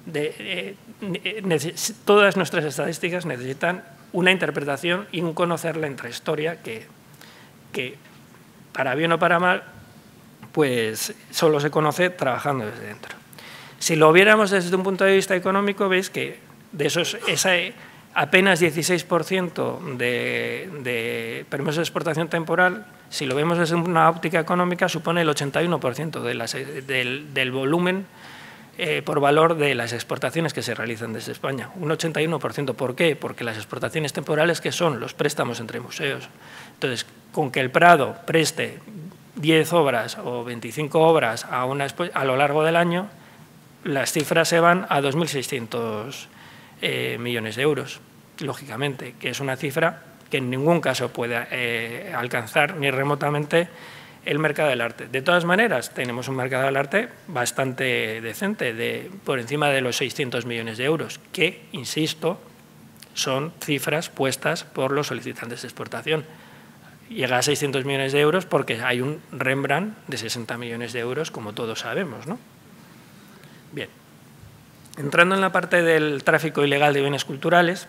todas nuestras estadísticas necesitan una interpretación y un conocer la intrahistoria que, para bien o para mal, pues solo se conoce trabajando desde dentro. Si lo viéramos desde un punto de vista económico, veis que de esos, apenas 16% de permisos de exportación temporal, si lo vemos desde una óptica económica, supone el 81% del volumen por valor de las exportaciones que se realizan desde España. Un 81%. ¿Por qué? Porque las exportaciones temporales, ¿qué son? Los préstamos entre museos. Entonces, con que el Prado preste 10 obras o 25 obras a lo largo del año, las cifras se van a 2.600 millones de euros, lógicamente, que es una cifra que en ningún caso puede alcanzar ni remotamente el mercado del arte. De todas maneras, tenemos un mercado del arte bastante decente, por encima de los 600 millones de euros, que, insisto, son cifras puestas por los solicitantes de exportación. Llega a 600 millones de euros porque hay un Rembrandt de 60 millones de euros, como todos sabemos, ¿no? Bien. Entrando en la parte del tráfico ilegal de bienes culturales,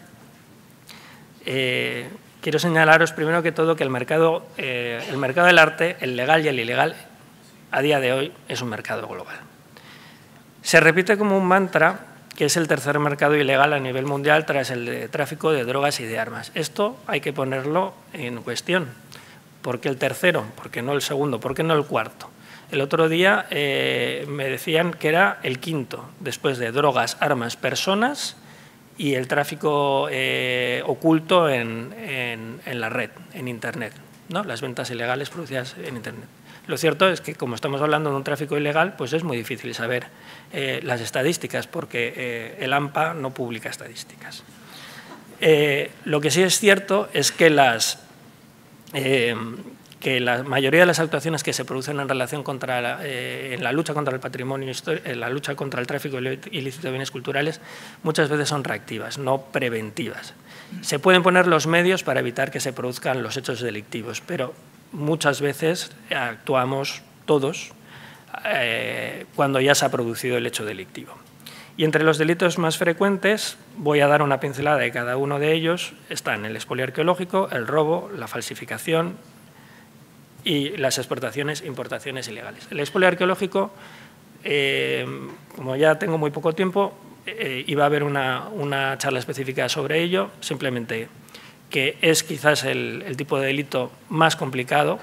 quiero señalaros primero que todo que el mercado del arte, el legal y el ilegal, a día de hoy es un mercado global. Se repite como un mantra que es el tercer mercado ilegal a nivel mundial tras el de tráfico de drogas y de armas. Esto hay que ponerlo en cuestión. ¿Por qué el tercero? ¿Por qué no el segundo? ¿Por qué no el cuarto? El otro día me decían que era el quinto, después de drogas, armas, personas y el tráfico oculto en la red, en Internet, ¿no? Las ventas ilegales producidas en Internet. Lo cierto es que, como estamos hablando de un tráfico ilegal, pues es muy difícil saber las estadísticas, porque el AMPA no publica estadísticas. Lo que sí es cierto es que la mayoría de las actuaciones que se producen en relación en la lucha contra el patrimonio histórico, en la lucha contra el tráfico ilícito de bienes culturales, muchas veces son reactivas, no preventivas. Se pueden poner los medios para evitar que se produzcan los hechos delictivos, pero muchas veces actuamos todos cuando ya se ha producido el hecho delictivo. Y entre los delitos más frecuentes, voy a dar una pincelada de cada uno de ellos, están el expolio arqueológico, el robo, la falsificación y las exportaciones e importaciones ilegales. El expolio arqueológico, como ya tengo muy poco tiempo, iba a haber una charla específica sobre ello, simplemente que es quizás el tipo de delito más complicado.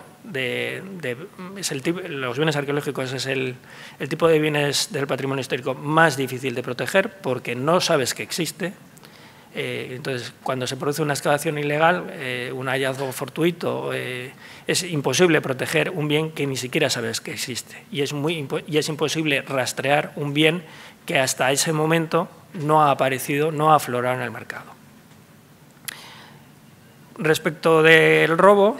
Los bienes arqueológicos es el tipo de bienes del patrimonio histórico más difícil de proteger porque no sabes que existe. Entonces, cuando se produce una excavación ilegal, un hallazgo fortuito, es imposible proteger un bien que ni siquiera sabes que existe y es imposible rastrear un bien que hasta ese momento no ha aparecido, no ha aflorado en el mercado. Respecto del robo,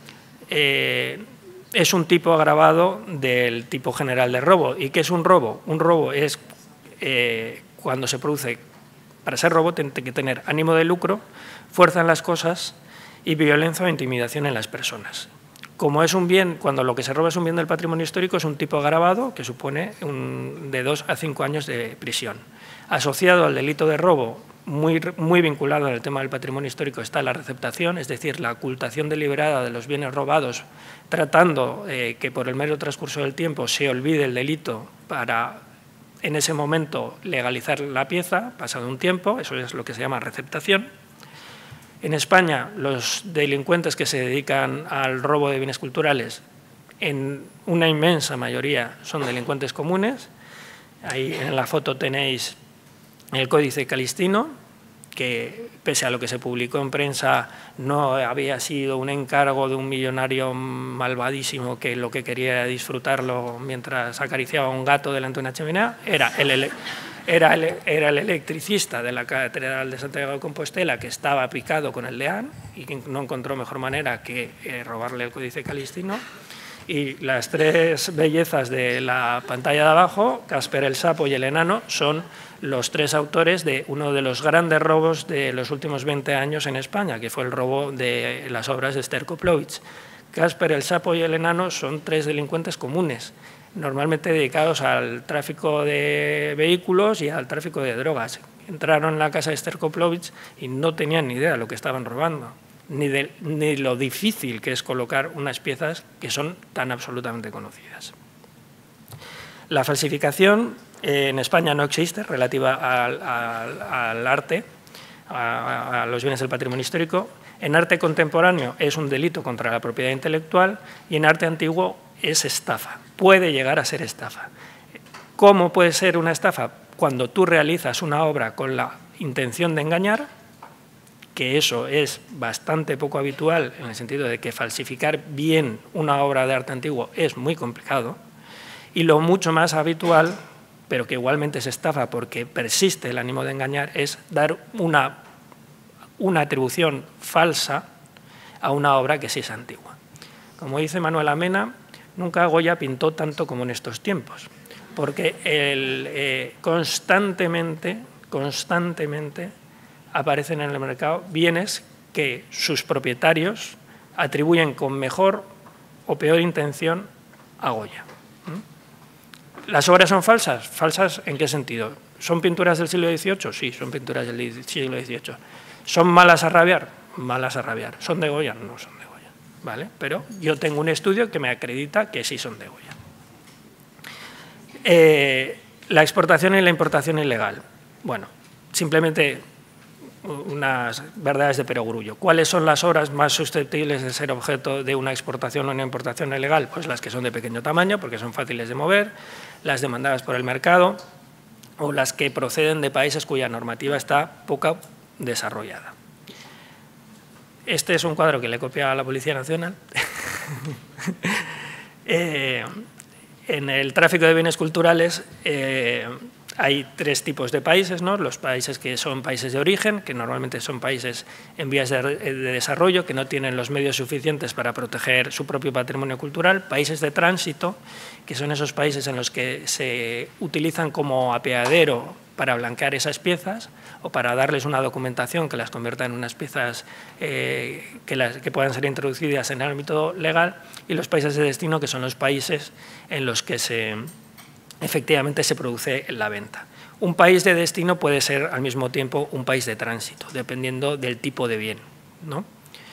es un tipo agravado del tipo general de robo. ¿Y qué es un robo? Un robo es cuando se produce para ser robo tiene que tener ánimo de lucro, fuerza en las cosas y violencia o intimidación en las personas. Como es un bien, cuando lo que se roba es un bien del patrimonio histórico, es un tipo agravado que supone de 2 a 5 años de prisión. Asociado al delito de robo, muy vinculado en el tema del patrimonio histórico, está la receptación, es decir, la ocultación deliberada de los bienes robados, tratando que por el mero transcurso del tiempo se olvide el delito para, en ese momento, legalizar la pieza, pasado un tiempo, eso es lo que se llama receptación. En España, los delincuentes que se dedican al robo de bienes culturales, en una inmensa mayoría son delincuentes comunes. Ahí en la foto tenéis el Códice Calistino, que pese a lo que se publicó en prensa no había sido un encargo de un millonario malvadísimo que lo que quería era disfrutarlo mientras acariciaba a un gato delante de una chimenea, era el electricista de la Catedral de Santiago de Compostela que estaba picado con el deán y que no encontró mejor manera que robarle el Códice Calistino. Y las 3 bellezas de la pantalla de abajo, Casper el Sapo y el Enano, son los 3 autores de uno de los grandes robos de los últimos 20 años en España, que fue el robo de las obras de Esther Koplowitz. Casper el Sapo y el Enano son 3 delincuentes comunes, normalmente dedicados al tráfico de vehículos y al tráfico de drogas. Entraron en la casa de Esther Koplowitz y no tenían ni idea de lo que estaban robando, ni lo difícil que es colocar unas piezas que son tan absolutamente conocidas. La falsificación en España no existe relativa al arte, a los bienes del patrimonio histórico. En arte contemporáneo es un delito contra la propiedad intelectual y en arte antiguo es estafa, puede llegar a ser estafa. ¿Cómo puede ser una estafa? Cuando tú realizas una obra con la intención de engañar, que eso es bastante poco habitual en el sentido de que falsificar bien una obra de arte antiguo es muy complicado, y lo mucho más habitual, pero que igualmente es estafa porque persiste el ánimo de engañar, es dar una atribución falsa a una obra que sí es antigua. Como dice Manuel Amena, nunca Goya pintó tanto como en estos tiempos, porque constantemente aparecen en el mercado bienes que sus propietarios atribuyen con mejor o peor intención a Goya. ¿Las obras son falsas? ¿Falsas en qué sentido? ¿Son pinturas del siglo XVIII? Sí, son pinturas del siglo XVIII. ¿Son malas a rabiar? Malas a rabiar. ¿Son de Goya? No son de Goya, ¿vale? Pero yo tengo un estudio que me acredita que sí son de Goya. La exportación y la importación ilegal. Bueno, simplemente unas verdades de perogrullo. ¿Cuáles son las obras más susceptibles de ser objeto de una exportación o una importación ilegal? Pues las que son de pequeño tamaño, porque son fáciles de mover, las demandadas por el mercado o las que proceden de países cuya normativa está poco desarrollada. Este es un cuadro que le he copiado a la Policía Nacional. En el tráfico de bienes culturales hay 3 tipos de países, ¿no? Los países que son países de origen, que normalmente son países en vías de desarrollo, que no tienen los medios suficientes para proteger su propio patrimonio cultural. Países de tránsito, que son esos países en los que se utilizan como apeadero para blanquear esas piezas o para darles una documentación que las convierta en unas piezas que puedan ser introducidas en el ámbito legal. Y los países de destino, que son los países en los que efectivamente se produce la venta. Un país de destino puede ser al mismo tiempo un país de tránsito, dependiendo del tipo de bien, ¿no?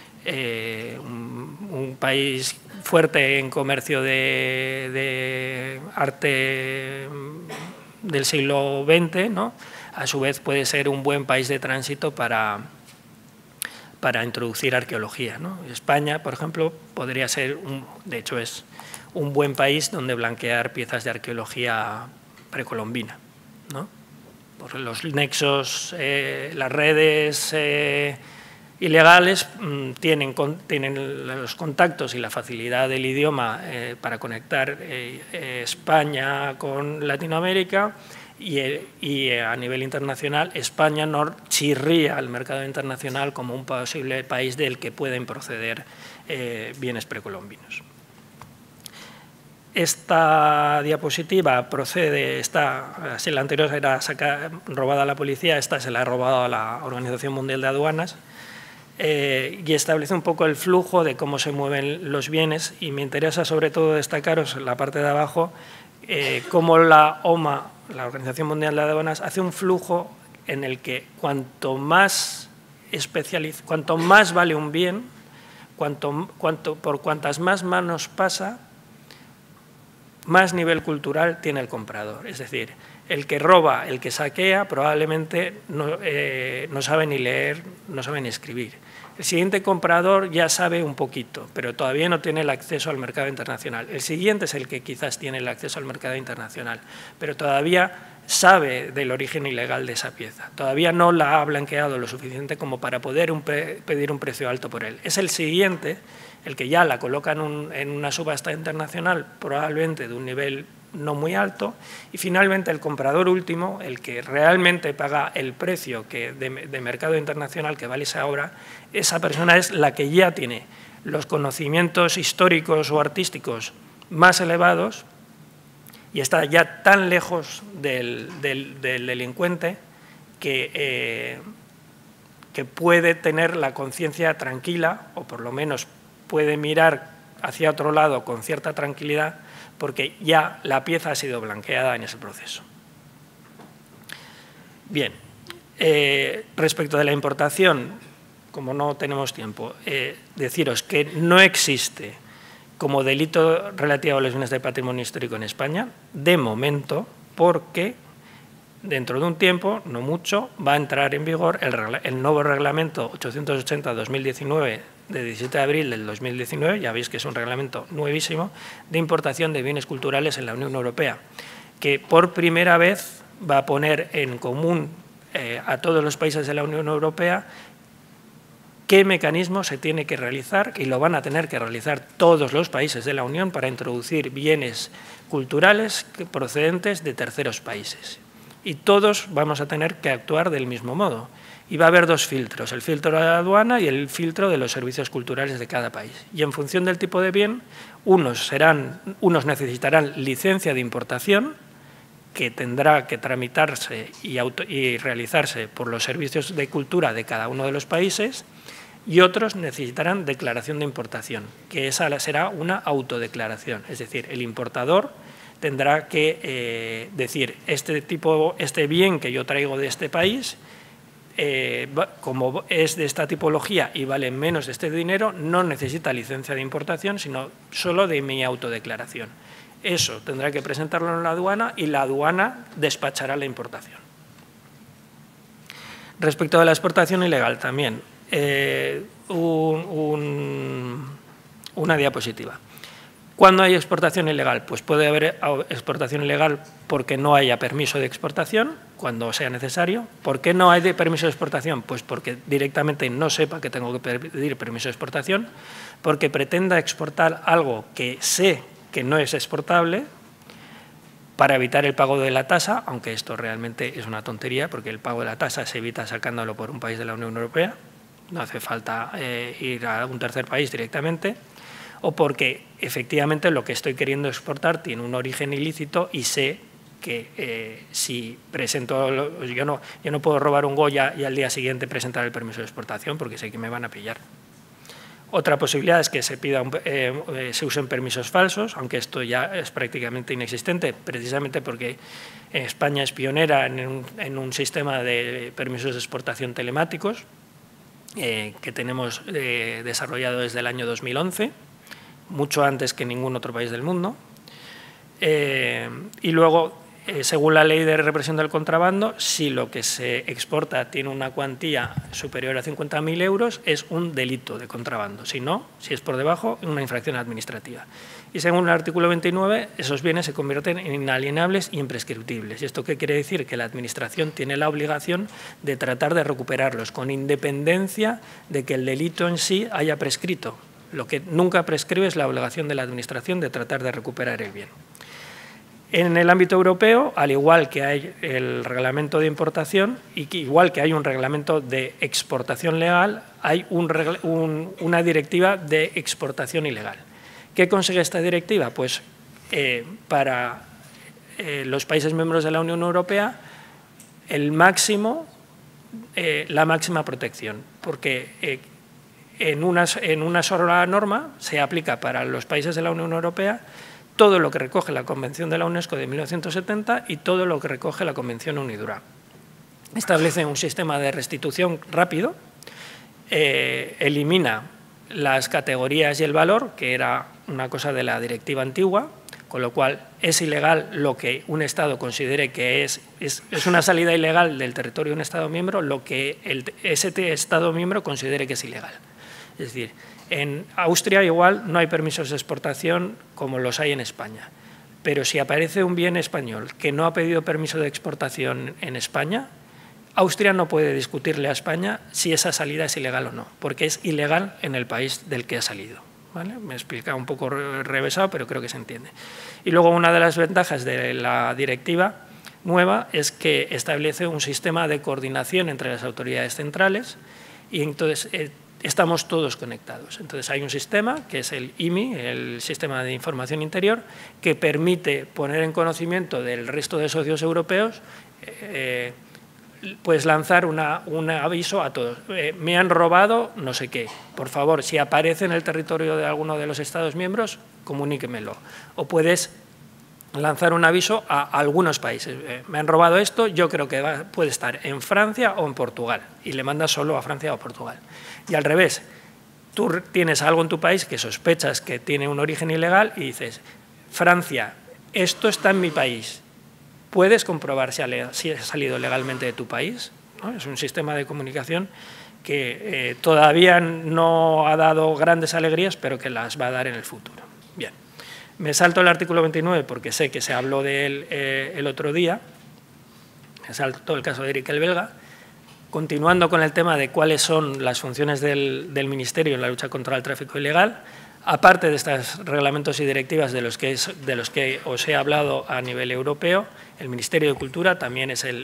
Un país fuerte en comercio de arte del siglo XX, ¿no? A su vez puede ser un buen país de tránsito para introducir arqueología, ¿no? España, por ejemplo, podría ser, de hecho es un buen país donde blanquear piezas de arqueología precolombina, ¿no? Por los nexos, las redes ilegales tienen los contactos y la facilidad del idioma para conectar España con Latinoamérica y a nivel internacional España no chirría al mercado internacional como un posible país del que pueden proceder bienes precolombinos. Esta diapositiva procede, si la anterior era robada a la policía, esta se la ha robado a la Organización Mundial de Aduanas, y establece un poco el flujo de cómo se mueven los bienes, y me interesa sobre todo destacaros en la parte de abajo cómo la OMA, la Organización Mundial de Aduanas, hace un flujo en el que cuanto más vale un bien, por cuantas más manos pasa, más nivel cultural tiene el comprador. Es decir, el que roba, el que saquea, probablemente no sabe ni leer, no sabe ni escribir. El siguiente comprador ya sabe un poquito, pero todavía no tiene el acceso al mercado internacional. El siguiente es el que quizás tiene el acceso al mercado internacional, pero todavía sabe del origen ilegal de esa pieza. Todavía no la ha blanqueado lo suficiente como para poder pedir un precio alto por él. Es el siguiente, el que ya la coloca en una subasta internacional, probablemente de un nivel no muy alto, y finalmente el comprador último, el que realmente paga el precio de mercado internacional que vale esa obra, esa persona es la que ya tiene los conocimientos históricos o artísticos más elevados y está ya tan lejos del delincuente que puede tener la conciencia tranquila, o por lo menos puede mirar hacia otro lado con cierta tranquilidad, porque ya la pieza ha sido blanqueada en ese proceso. Bien, respecto de la importación, como no tenemos tiempo, deciros que no existe como delito relativo a los bienes de patrimonio histórico en España, de momento, porque dentro de un tiempo, no mucho, va a entrar en vigor el nuevo reglamento 880-2019 de 17 de abril del 2019, ya veis que es un reglamento nuevísimo, de importación de bienes culturales en la Unión Europea, que por primera vez va a poner en común a todos los países de la Unión Europea qué mecanismo se tiene que realizar, y lo van a tener que realizar todos los países de la Unión para introducir bienes culturales procedentes de terceros países. Y todos vamos a tener que actuar del mismo modo. Y va a haber dos filtros, el filtro de la aduana y el filtro de los servicios culturales de cada país. Y en función del tipo de bien, unos necesitarán licencia de importación, que tendrá que tramitarse y realizarse por los servicios de cultura de cada uno de los países, y otros necesitarán declaración de importación, que esa será una autodeclaración, es decir, el importador tendrá que decir, este bien que yo traigo de este país, como es de esta tipología y vale menos de este dinero, no necesita licencia de importación, sino solo de mi autodeclaración. Eso tendrá que presentarlo en la aduana y la aduana despachará la importación. Respecto de la exportación ilegal también, una diapositiva. ¿Cuándo hay exportación ilegal? Pues puede haber exportación ilegal porque no haya permiso de exportación, cuando sea necesario. ¿Por qué no hay permiso de exportación? Pues porque directamente no sepa que tengo que pedir permiso de exportación, porque pretenda exportar algo que sé que no es exportable para evitar el pago de la tasa, aunque esto realmente es una tontería, porque el pago de la tasa se evita sacándolo por un país de la Unión Europea, no hace falta ir a un tercer país directamente, o porque efectivamente lo que estoy queriendo exportar tiene un origen ilícito y sé que si presento, yo no puedo robar un Goya y al día siguiente presentar el permiso de exportación porque sé que me van a pillar. Otra posibilidad es que se usen permisos falsos, aunque esto ya es prácticamente inexistente, precisamente porque España es pionera en un sistema de permisos de exportación telemáticos que tenemos desarrollado desde el año 2011, mucho antes que ningún otro país del mundo. Y luego, según la Ley de Represión del Contrabando, si lo que se exporta tiene una cuantía superior a 50.000 euros, es un delito de contrabando. Si no, si es por debajo, una infracción administrativa. Y según el artículo 29, esos bienes se convierten en inalienables y imprescriptibles. ¿Y esto qué quiere decir? Que la Administración tiene la obligación de tratar de recuperarlos, con independencia de que el delito en sí haya prescrito. Lo que nunca prescribe es la obligación de la Administración de tratar de recuperar el bien. En el ámbito europeo, al igual que hay el reglamento de importación y que igual que hay un reglamento de exportación legal, hay una directiva de exportación ilegal. ¿Qué consigue esta directiva? Pues para los países miembros de la Unión Europea la máxima protección, porque en una sola norma se aplica para los países de la Unión Europea todo lo que recoge la Convención de la UNESCO de 1970 y todo lo que recoge la Convención UNIDROIT. Establece un sistema de restitución rápido, elimina las categorías y el valor, que era una cosa de la directiva antigua, con lo cual es ilegal lo que un Estado considere que es una salida ilegal del territorio de un Estado miembro, lo que ese Estado miembro considere que es ilegal. Es decir, en Austria igual no hay permisos de exportación como los hay en España, pero si aparece un bien español que no ha pedido permiso de exportación en España, Austria no puede discutirle a España si esa salida es ilegal o no, porque es ilegal en el país del que ha salido. ¿Vale? Me he explicado un poco revesado, pero creo que se entiende. Y luego una de las ventajas de la directiva nueva es que establece un sistema de coordinación entre las autoridades centrales y entonces estamos todos conectados. Entonces hay un sistema que es el IMI, el Sistema de Información Interior, que permite poner en conocimiento del resto de socios europeos pues lanzar un aviso a todos. Me han robado no sé qué. Por favor, si aparece en el territorio de alguno de los Estados miembros, comuníquemelo. O puedes lanzar un aviso a algunos países. Me han robado esto, yo creo que puede estar en Francia o en Portugal. Y le mandas solo a Francia o Portugal. Y al revés, tú tienes algo en tu país que sospechas que tiene un origen ilegal y dices, Francia, esto está en mi país. ¿Puedes comprobar si ha salido legalmente de tu país? ¿No? Es un sistema de comunicación que todavía no ha dado grandes alegrías, pero que las va a dar en el futuro. Bien, me salto el artículo 29 porque sé que se habló de él el otro día. Me salto el caso de Eric el Belga. Continuando con el tema de cuáles son las funciones del Ministerio en la lucha contra el tráfico ilegal, aparte de estos reglamentos y directivas de los que os he hablado a nivel europeo, el Ministerio de Cultura también es el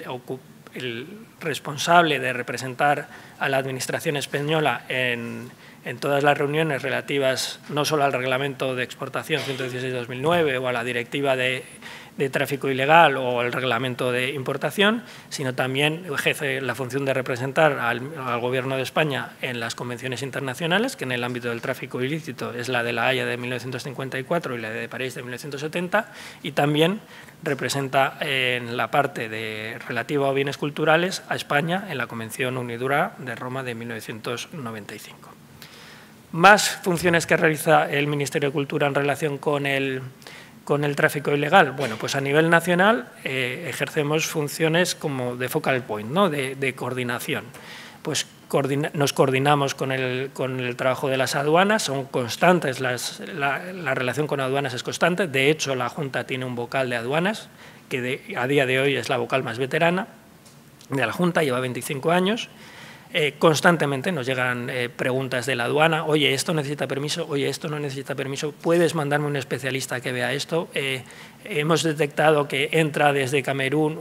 responsable de representar a la Administración española en todas las reuniones relativas no solo al Reglamento de Exportación 116/2009 o a la Directiva de tráfico ilegal o el Reglamento de Importación, sino también ejerce la función de representar al Gobierno de España en las convenciones internacionales, que en el ámbito del tráfico ilícito es la de La Haya de 1954 y la de París de 1970, y también representa en la parte relativa a bienes culturales a España en la Convención UNIDROIT de Roma de 1995. Más funciones que realiza el Ministerio de Cultura en relación con el tráfico ilegal. Bueno, pues a nivel nacional ejercemos funciones como de focal point, ¿no? de coordinación. Pues nos coordinamos con el trabajo de las aduanas, son constantes, la relación con aduanas es constante. De hecho, la Junta tiene un vocal de aduanas, que a día de hoy es la vocal más veterana de la Junta, lleva 25 años. Constantemente nos llegan preguntas de la aduana, oye, esto necesita permiso, oye, esto no necesita permiso, ¿puedes mandarme un especialista que vea esto? Hemos detectado que entra desde Camerún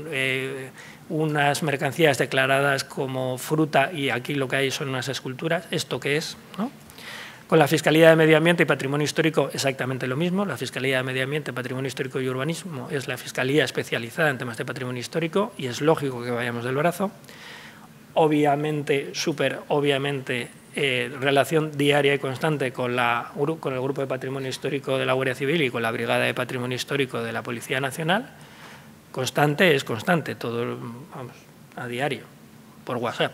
unas mercancías declaradas como fruta y aquí lo que hay son unas esculturas, ¿esto qué es? ¿No? Con la Fiscalía de Medio Ambiente y Patrimonio Histórico exactamente lo mismo. La Fiscalía de Medio Ambiente, Patrimonio Histórico y Urbanismo es la fiscalía especializada en temas de patrimonio histórico y es lógico que vayamos del brazo. Obviamente, súper obviamente, relación diaria y constante con el Grupo de Patrimonio Histórico de la Guardia Civil y con la Brigada de Patrimonio Histórico de la Policía Nacional. Constante es constante, todo vamos, a diario, por WhatsApp.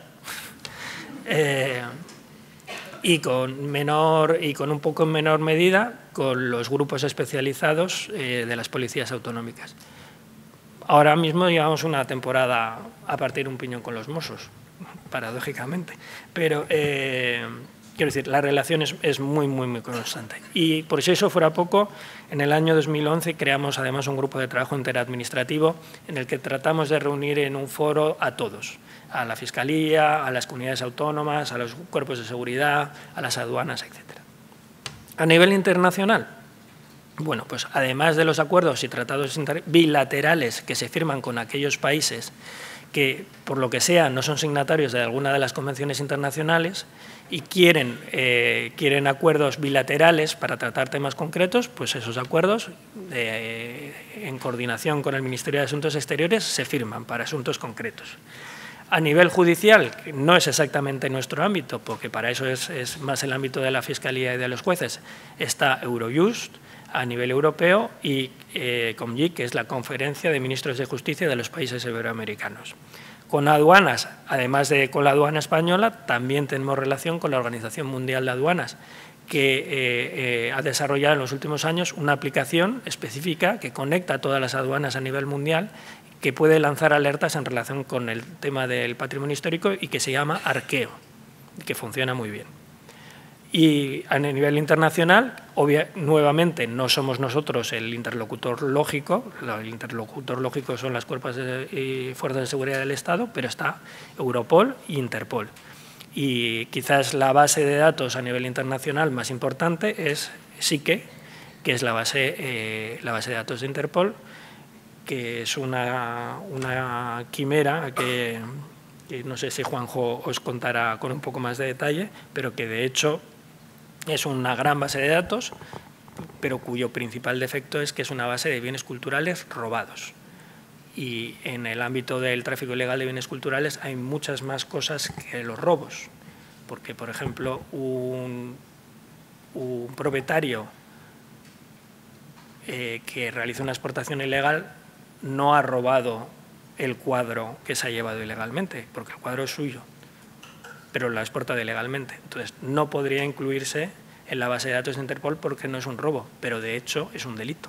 Y con un poco en menor medida con los grupos especializados de las policías autonómicas. Ahora mismo llevamos una temporada a partir un piñón con los Mossos, paradójicamente, pero quiero decir, la relación es muy, muy, muy constante. Y por si eso fuera poco, en el año 2011 creamos además un grupo de trabajo interadministrativo en el que tratamos de reunir en un foro a todos, a la Fiscalía, a las comunidades autónomas, a los cuerpos de seguridad, a las aduanas, etc. A nivel internacional, bueno, pues además de los acuerdos y tratados bilaterales que se firman con aquellos países que, por lo que sea, no son signatarios de alguna de las convenciones internacionales y quieren acuerdos bilaterales para tratar temas concretos, pues esos acuerdos, en coordinación con el Ministerio de Asuntos Exteriores, se firman para asuntos concretos. A nivel judicial, no es exactamente nuestro ámbito, porque para eso es más el ámbito de la Fiscalía y de los jueces, está Eurojust a nivel europeo y COMJIC, que es la Conferencia de Ministros de Justicia de los países iberoamericanos. Con aduanas, además de con la aduana española, también tenemos relación con la Organización Mundial de Aduanas, que ha desarrollado en los últimos años una aplicación específica que conecta a todas las aduanas a nivel mundial, que puede lanzar alertas en relación con el tema del patrimonio histórico y que se llama Arqueo, que funciona muy bien. Y a nivel internacional, nuevamente, no somos nosotros el interlocutor lógico, el interlocutor lógico son las cuerpos y fuerzas de seguridad del Estado, pero está Europol e Interpol. Y quizás la base de datos a nivel internacional más importante es SICE, que es la base de datos de Interpol, que es una quimera que no sé si Juanjo os contará con un poco más de detalle, pero que de hecho es una gran base de datos, pero cuyo principal defecto es que es una base de bienes culturales robados. Y en el ámbito del tráfico ilegal de bienes culturales hay muchas más cosas que los robos, porque, por ejemplo, un propietario que realiza una exportación ilegal no ha robado el cuadro que se ha llevado ilegalmente, porque el cuadro es suyo, pero lo ha exportado ilegalmente. Entonces, no podría incluirse en la base de datos de Interpol porque no es un robo, pero de hecho es un delito.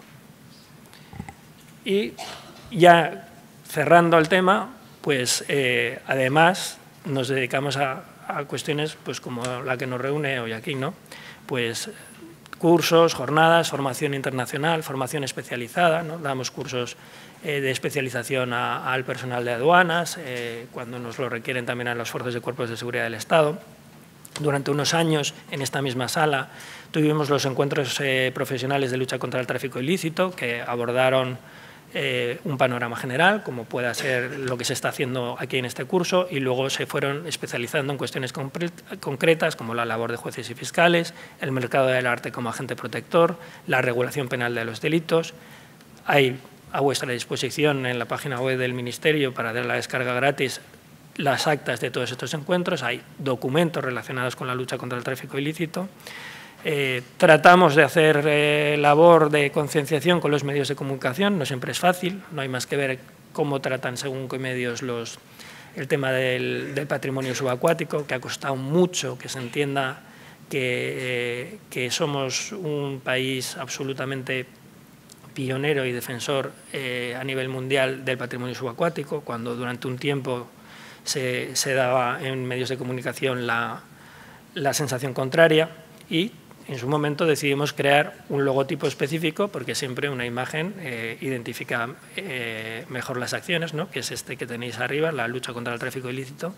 Y ya cerrando el tema, pues además nos dedicamos a cuestiones pues como la que nos reúne hoy aquí, ¿no? Pues cursos, jornadas, formación internacional, formación especializada, ¿no? Damos cursos de especialización al personal de aduanas, cuando nos lo requieren también a los fuerzas de cuerpos de seguridad del Estado. Durante unos años, en esta misma sala, tuvimos los encuentros profesionales de lucha contra el tráfico ilícito, que abordaron un panorama general, como pueda ser lo que se está haciendo aquí en este curso, y luego se fueron especializando en cuestiones concretas, como la labor de jueces y fiscales, el mercado del arte como agente protector, la regulación penal de los delitos. Hay a vuestra disposición en la página web del Ministerio para dar la descarga gratis las actas de todos estos encuentros, hay documentos relacionados con la lucha contra el tráfico ilícito. Tratamos de hacer labor de concienciación con los medios de comunicación, no siempre es fácil, no hay más que ver cómo tratan según qué medios el tema del patrimonio subacuático, que ha costado mucho que se entienda que somos un país absolutamente pionero y defensor a nivel mundial del patrimonio subacuático, cuando durante un tiempo se daba en medios de comunicación la sensación contraria, y en su momento decidimos crear un logotipo específico porque siempre una imagen identifica mejor las acciones, ¿no? Que es este que tenéis arriba, la lucha contra el tráfico ilícito.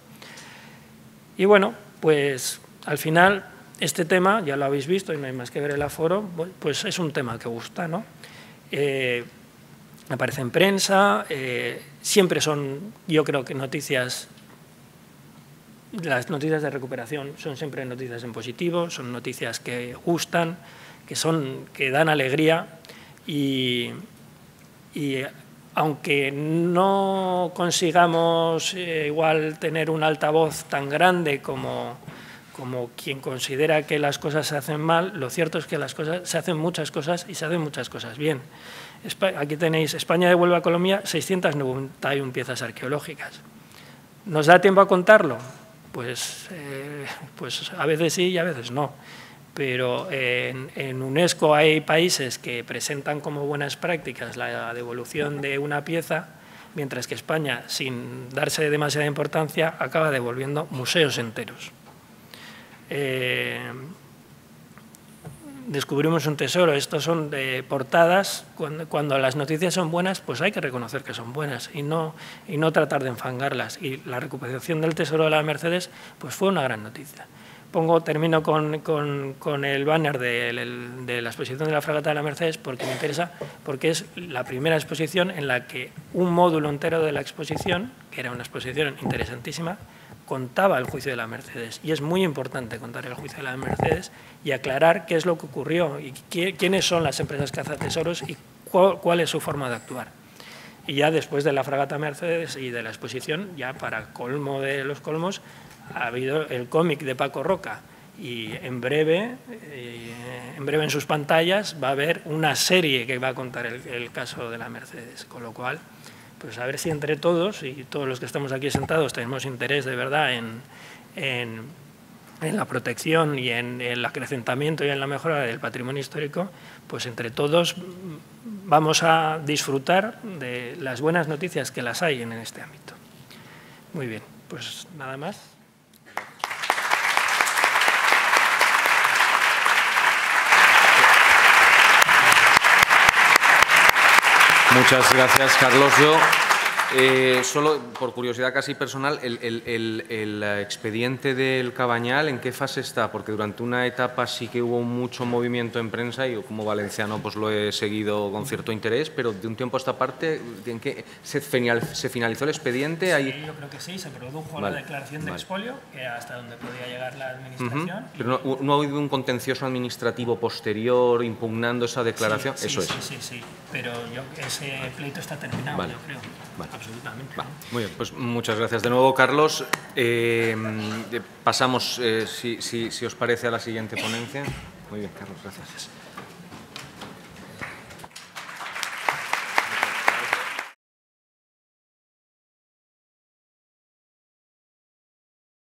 Y bueno, pues al final este tema, ya lo habéis visto y no hay más que ver el aforo, pues es un tema que gusta, ¿no? Aparece en prensa, siempre son, yo creo que noticias. Las noticias de recuperación son siempre noticias en positivo, son noticias que gustan, que dan alegría y aunque no consigamos igual tener un altavoz tan grande como quien considera que las cosas se hacen mal, lo cierto es que se hacen muchas cosas y se hacen muchas cosas bien. Aquí tenéis, España devuelve a Colombia 691 piezas arqueológicas. ¿Nos da tiempo a contarlo? Pues a veces sí y a veces no, pero en UNESCO hay países que presentan como buenas prácticas la devolución de una pieza, mientras que España, sin darse demasiada importancia, acaba devolviendo museos enteros. Descubrimos un tesoro, estos son de portadas, cuando las noticias son buenas, pues hay que reconocer que son buenas y no tratar de enfangarlas. Y la recuperación del tesoro de la Mercedes pues fue una gran noticia, termino con el banner de la exposición de la fragata de la Mercedes porque me interesa, porque es la primera exposición en la que un módulo entero de la exposición, que era una exposición interesantísima, contaba el juicio de la Mercedes. Y es muy importante contar el juicio de la Mercedes y aclarar qué es lo que ocurrió y quiénes son las empresas cazatesoros y cuál es su forma de actuar. Y ya después de la fragata Mercedes y de la exposición, ya para colmo de los colmos, ha habido el cómic de Paco Roca y en breve en sus pantallas va a haber una serie que va a contar el caso de la Mercedes, con lo cual, pues a ver si entre todos y todos los que estamos aquí sentados tenemos interés de verdad en la protección y en el acrecentamiento y en la mejora del patrimonio histórico, pues entre todos vamos a disfrutar de las buenas noticias que las hay en este ámbito. Muy bien, pues nada más. Muchas gracias, Carlos. Yo, solo por curiosidad casi personal, el expediente del Cabañal, ¿en qué fase está? Porque durante una etapa sí que hubo mucho movimiento en prensa y yo como valenciano pues lo he seguido con cierto interés, pero de un tiempo a esta parte, ¿en qué se finalizó el expediente? Sí, yo creo que sí, se produjo la declaración de expolio, que hasta donde podía llegar la administración. Pero no ha habido un contencioso administrativo posterior impugnando esa declaración. Sí, eso es. Sí, pero ese pleito está terminado, yo creo. Absolutamente. Muy bien, pues muchas gracias de nuevo, Carlos. Pasamos, si os parece, a la siguiente ponencia. Muy bien, Carlos, gracias.